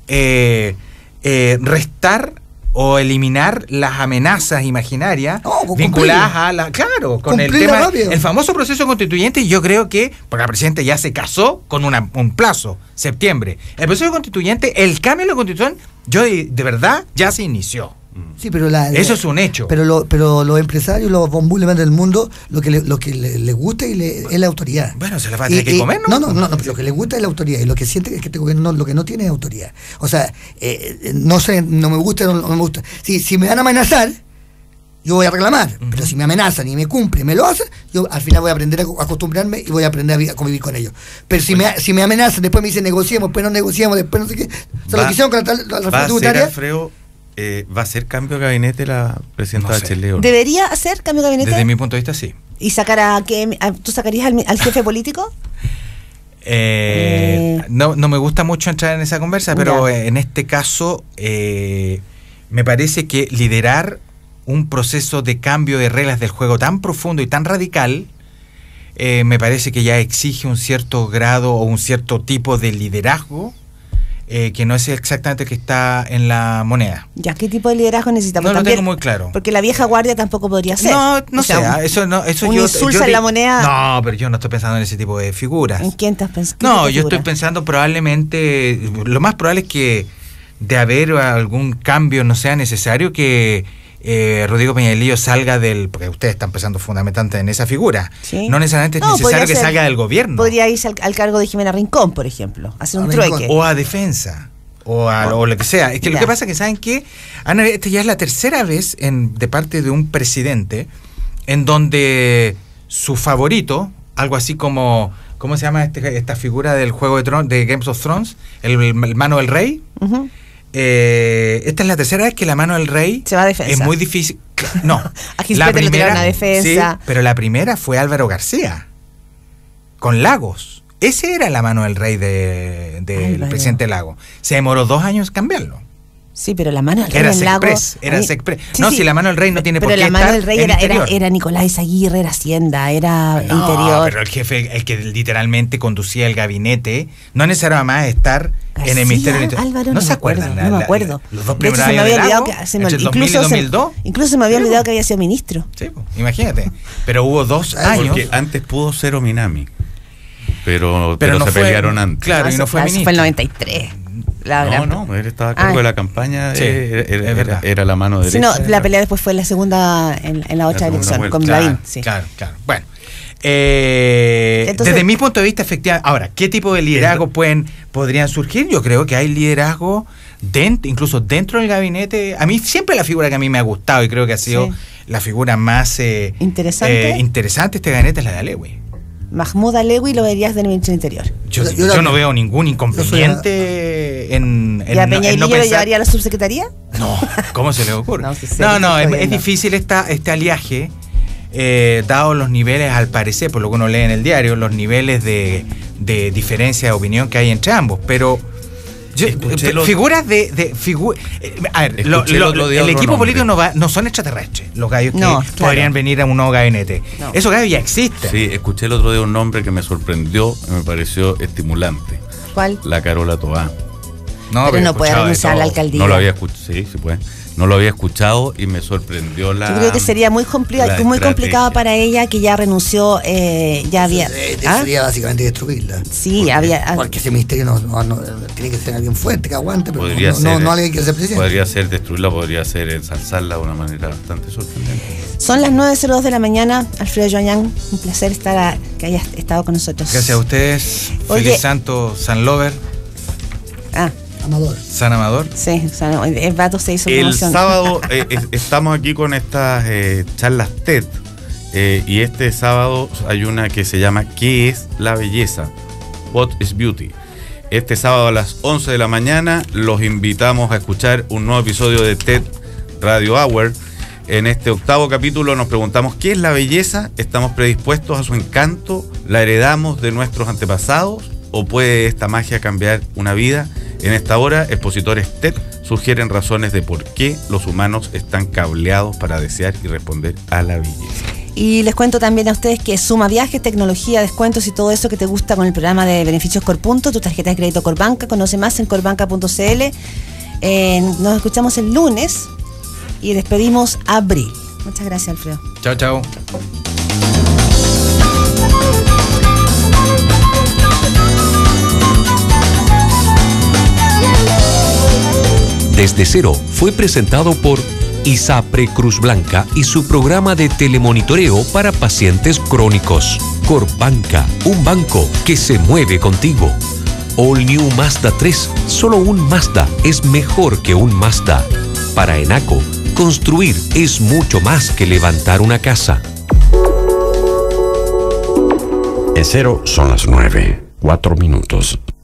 Speaker 16: restar o eliminar las amenazas imaginarias vinculadas a con el tema, el famoso proceso constituyente? Yo creo que, porque la presidenta ya se casó con un plazo, septiembre. El proceso constituyente, el cambio de la constitución, de verdad ya se inició.
Speaker 4: Sí, pero
Speaker 16: eso es un hecho.
Speaker 4: Pero los empresarios, los bombulemes del mundo, lo que les gusta es la autoridad.
Speaker 16: Bueno, se les va a tener que comer, ¿no?
Speaker 4: No, lo que les gusta es la autoridad, y lo que sienten es que este gobierno lo que no tiene es autoridad. O sea, no sé, no me gusta, no me gusta. Si me van a amenazar, yo voy a reclamar, pero si me amenazan y me cumplen, me lo hacen, yo al final voy a aprender a acostumbrarme y voy a aprender a convivir con ellos. Pero si me amenazan, después me dicen negociemos, después no negociamos, después no sé qué, lo que hicieron con la reforma tributaria.
Speaker 2: ¿Va a hacer cambio de gabinete la presidenta Bachelet?
Speaker 3: ¿Debería hacer cambio de gabinete?
Speaker 16: Desde mi punto de vista, sí.
Speaker 3: ¿Y tú sacarías al jefe político?
Speaker 16: No me gusta mucho entrar en esa conversa, pero en este caso me parece que liderar un proceso de cambio de reglas del juego tan profundo y tan radical me parece que ya exige un cierto grado o un cierto tipo de liderazgo que no es exactamente el que está en la moneda.
Speaker 3: Ya, ¿qué tipo de liderazgo necesitamos?
Speaker 16: No lo tengo muy claro.
Speaker 3: Porque la vieja guardia tampoco podría ser.
Speaker 16: No sé, eso
Speaker 3: insulsa en la moneda.
Speaker 16: No, pero yo no estoy pensando en ese tipo de figuras.
Speaker 3: ¿En quién estás pensando?
Speaker 16: No, yo estoy pensando probablemente, lo más probable es que de haber algún cambio no sea necesario que Rodrigo Peñalillo salga porque ustedes están pensando fundamentalmente en esa figura. ¿Sí? No necesariamente es necesario que salga del gobierno.
Speaker 3: Podría irse al cargo de Jimena Rincón, por ejemplo, hacer un trueque.
Speaker 16: O a defensa, o lo que sea. Es que lo que pasa es que, ¿saben qué? Ana, esta ya es la tercera vez de parte de un presidente en donde su favorito, algo así como, ¿cómo se llama esta figura del Juego de Games of Thrones? El Mano del Rey. Esta es la tercera vez que la Mano del Rey
Speaker 3: se va a defensa.
Speaker 16: Es muy difícil. No,
Speaker 3: aquí la primera una defensa.
Speaker 16: Sí, pero la primera fue Álvaro García con Lagos. Ese era la Mano del Rey del presidente Lagos. Se demoró 2 años cambiarlo.
Speaker 3: Sí, pero la Mano del Rey en Lagos...
Speaker 16: Era Sexpress. Sí, si la Mano del Rey no tiene por qué estar.
Speaker 3: Pero la Mano del Rey era Nicolás Izaguirre, era Hacienda, era interior.
Speaker 16: Pero el jefe, el que literalmente conducía el gabinete, no necesariamente más estar en el Ministerio del Interior.
Speaker 3: Álvaro,
Speaker 16: no se acuerdan.
Speaker 3: No me acuerdo.
Speaker 16: Los 2 primeros años de Lagos, entre el 2000 y 2002.
Speaker 3: Incluso se me había olvidado que había sido ministro.
Speaker 16: Sí, imagínate. Pero hubo 2 años.
Speaker 2: Porque antes pudo ser Ominami. Pero no se pelearon antes.
Speaker 16: Claro, y no fue ministro.
Speaker 3: Fue el 93.
Speaker 2: No, él estaba a cargo de la campaña, sí, era la mano derecha.
Speaker 3: Sí, no, la pelea después fue la segunda en la otra elección, con Lavín. Sí.
Speaker 16: Claro. Bueno, entonces, desde mi punto de vista, efectivamente, ahora, ¿qué tipo de liderazgo podrían surgir? Yo creo que hay liderazgo incluso dentro del gabinete. A mí siempre la figura que a mí me ha gustado y creo que ha sido la figura más interesante de este gabinete es la de Alewi.
Speaker 3: Mahmoud Alewi lo verías del ministro del Interior.
Speaker 16: Yo no veo ningún inconveniente en
Speaker 3: ¿Y a Peñalillo lo llevaría a la subsecretaría?
Speaker 16: No, ¿cómo se le ocurre? No, es difícil este aliaje dado los niveles, al parecer, por lo que uno lee en el diario, los niveles de diferencia de opinión que hay entre ambos. Pero figuras a ver, el equipo político no son extraterrestres, los gallos que podrían venir a un nuevo gabinete. Esos gallos ya existen.
Speaker 2: Sí, escuché el otro día un nombre que me sorprendió, me pareció estimulante.
Speaker 3: ¿Cuál?
Speaker 2: La Carola Toá.
Speaker 3: Pero no puede renunciar a la alcaldía.
Speaker 2: No lo había escuchado, sí puede. No lo había escuchado y me sorprendió
Speaker 3: Yo creo que sería muy complicado para ella, que ya renunció, ya había...
Speaker 4: Sería básicamente destruirla.
Speaker 3: Sí, había...
Speaker 4: Porque ese ministerio no tiene que ser alguien fuerte, que aguante, pero no alguien que se presente.
Speaker 2: Podría ser destruirla, podría ser ensalzarla de una manera bastante sorprendente.
Speaker 3: Son las 9:02 de la mañana. Alfredo Joañán, un placer que hayas estado con nosotros.
Speaker 16: Gracias a ustedes. Feliz Santo San Lover.
Speaker 4: Amador.
Speaker 16: San Amador.
Speaker 3: Sí, el vato se hizo promoción.
Speaker 2: El sábado estamos aquí con estas charlas TED y este sábado hay una que se llama ¿Qué es la belleza? What is beauty? Este sábado a las 11 de la mañana los invitamos a escuchar un nuevo episodio de TED Radio Hour. En este 8º capítulo nos preguntamos ¿qué es la belleza? ¿Estamos predispuestos a su encanto? ¿La heredamos de nuestros antepasados? ¿O puede esta magia cambiar una vida? En esta hora, expositores TED sugieren razones de por qué los humanos están cableados para desear y responder a la belleza.
Speaker 3: Y les cuento también a ustedes que suma viajes, tecnología, descuentos y todo eso que te gusta con el programa de beneficios Corpunto, tu tarjeta de crédito Corbanca. Conoce más en corbanca.cl. Nos escuchamos el lunes y despedimos a abril. Muchas gracias, Alfredo.
Speaker 16: Chao, chao.
Speaker 14: Desde Cero fue presentado por ISAPRE Cruz Blanca y su programa de telemonitoreo para pacientes crónicos. Corbanca, un banco que se mueve contigo. All New Mazda 3, solo un Mazda es mejor que un Mazda. Para Enaco, construir es mucho más que levantar una casa.
Speaker 1: En Cero son las 9:04.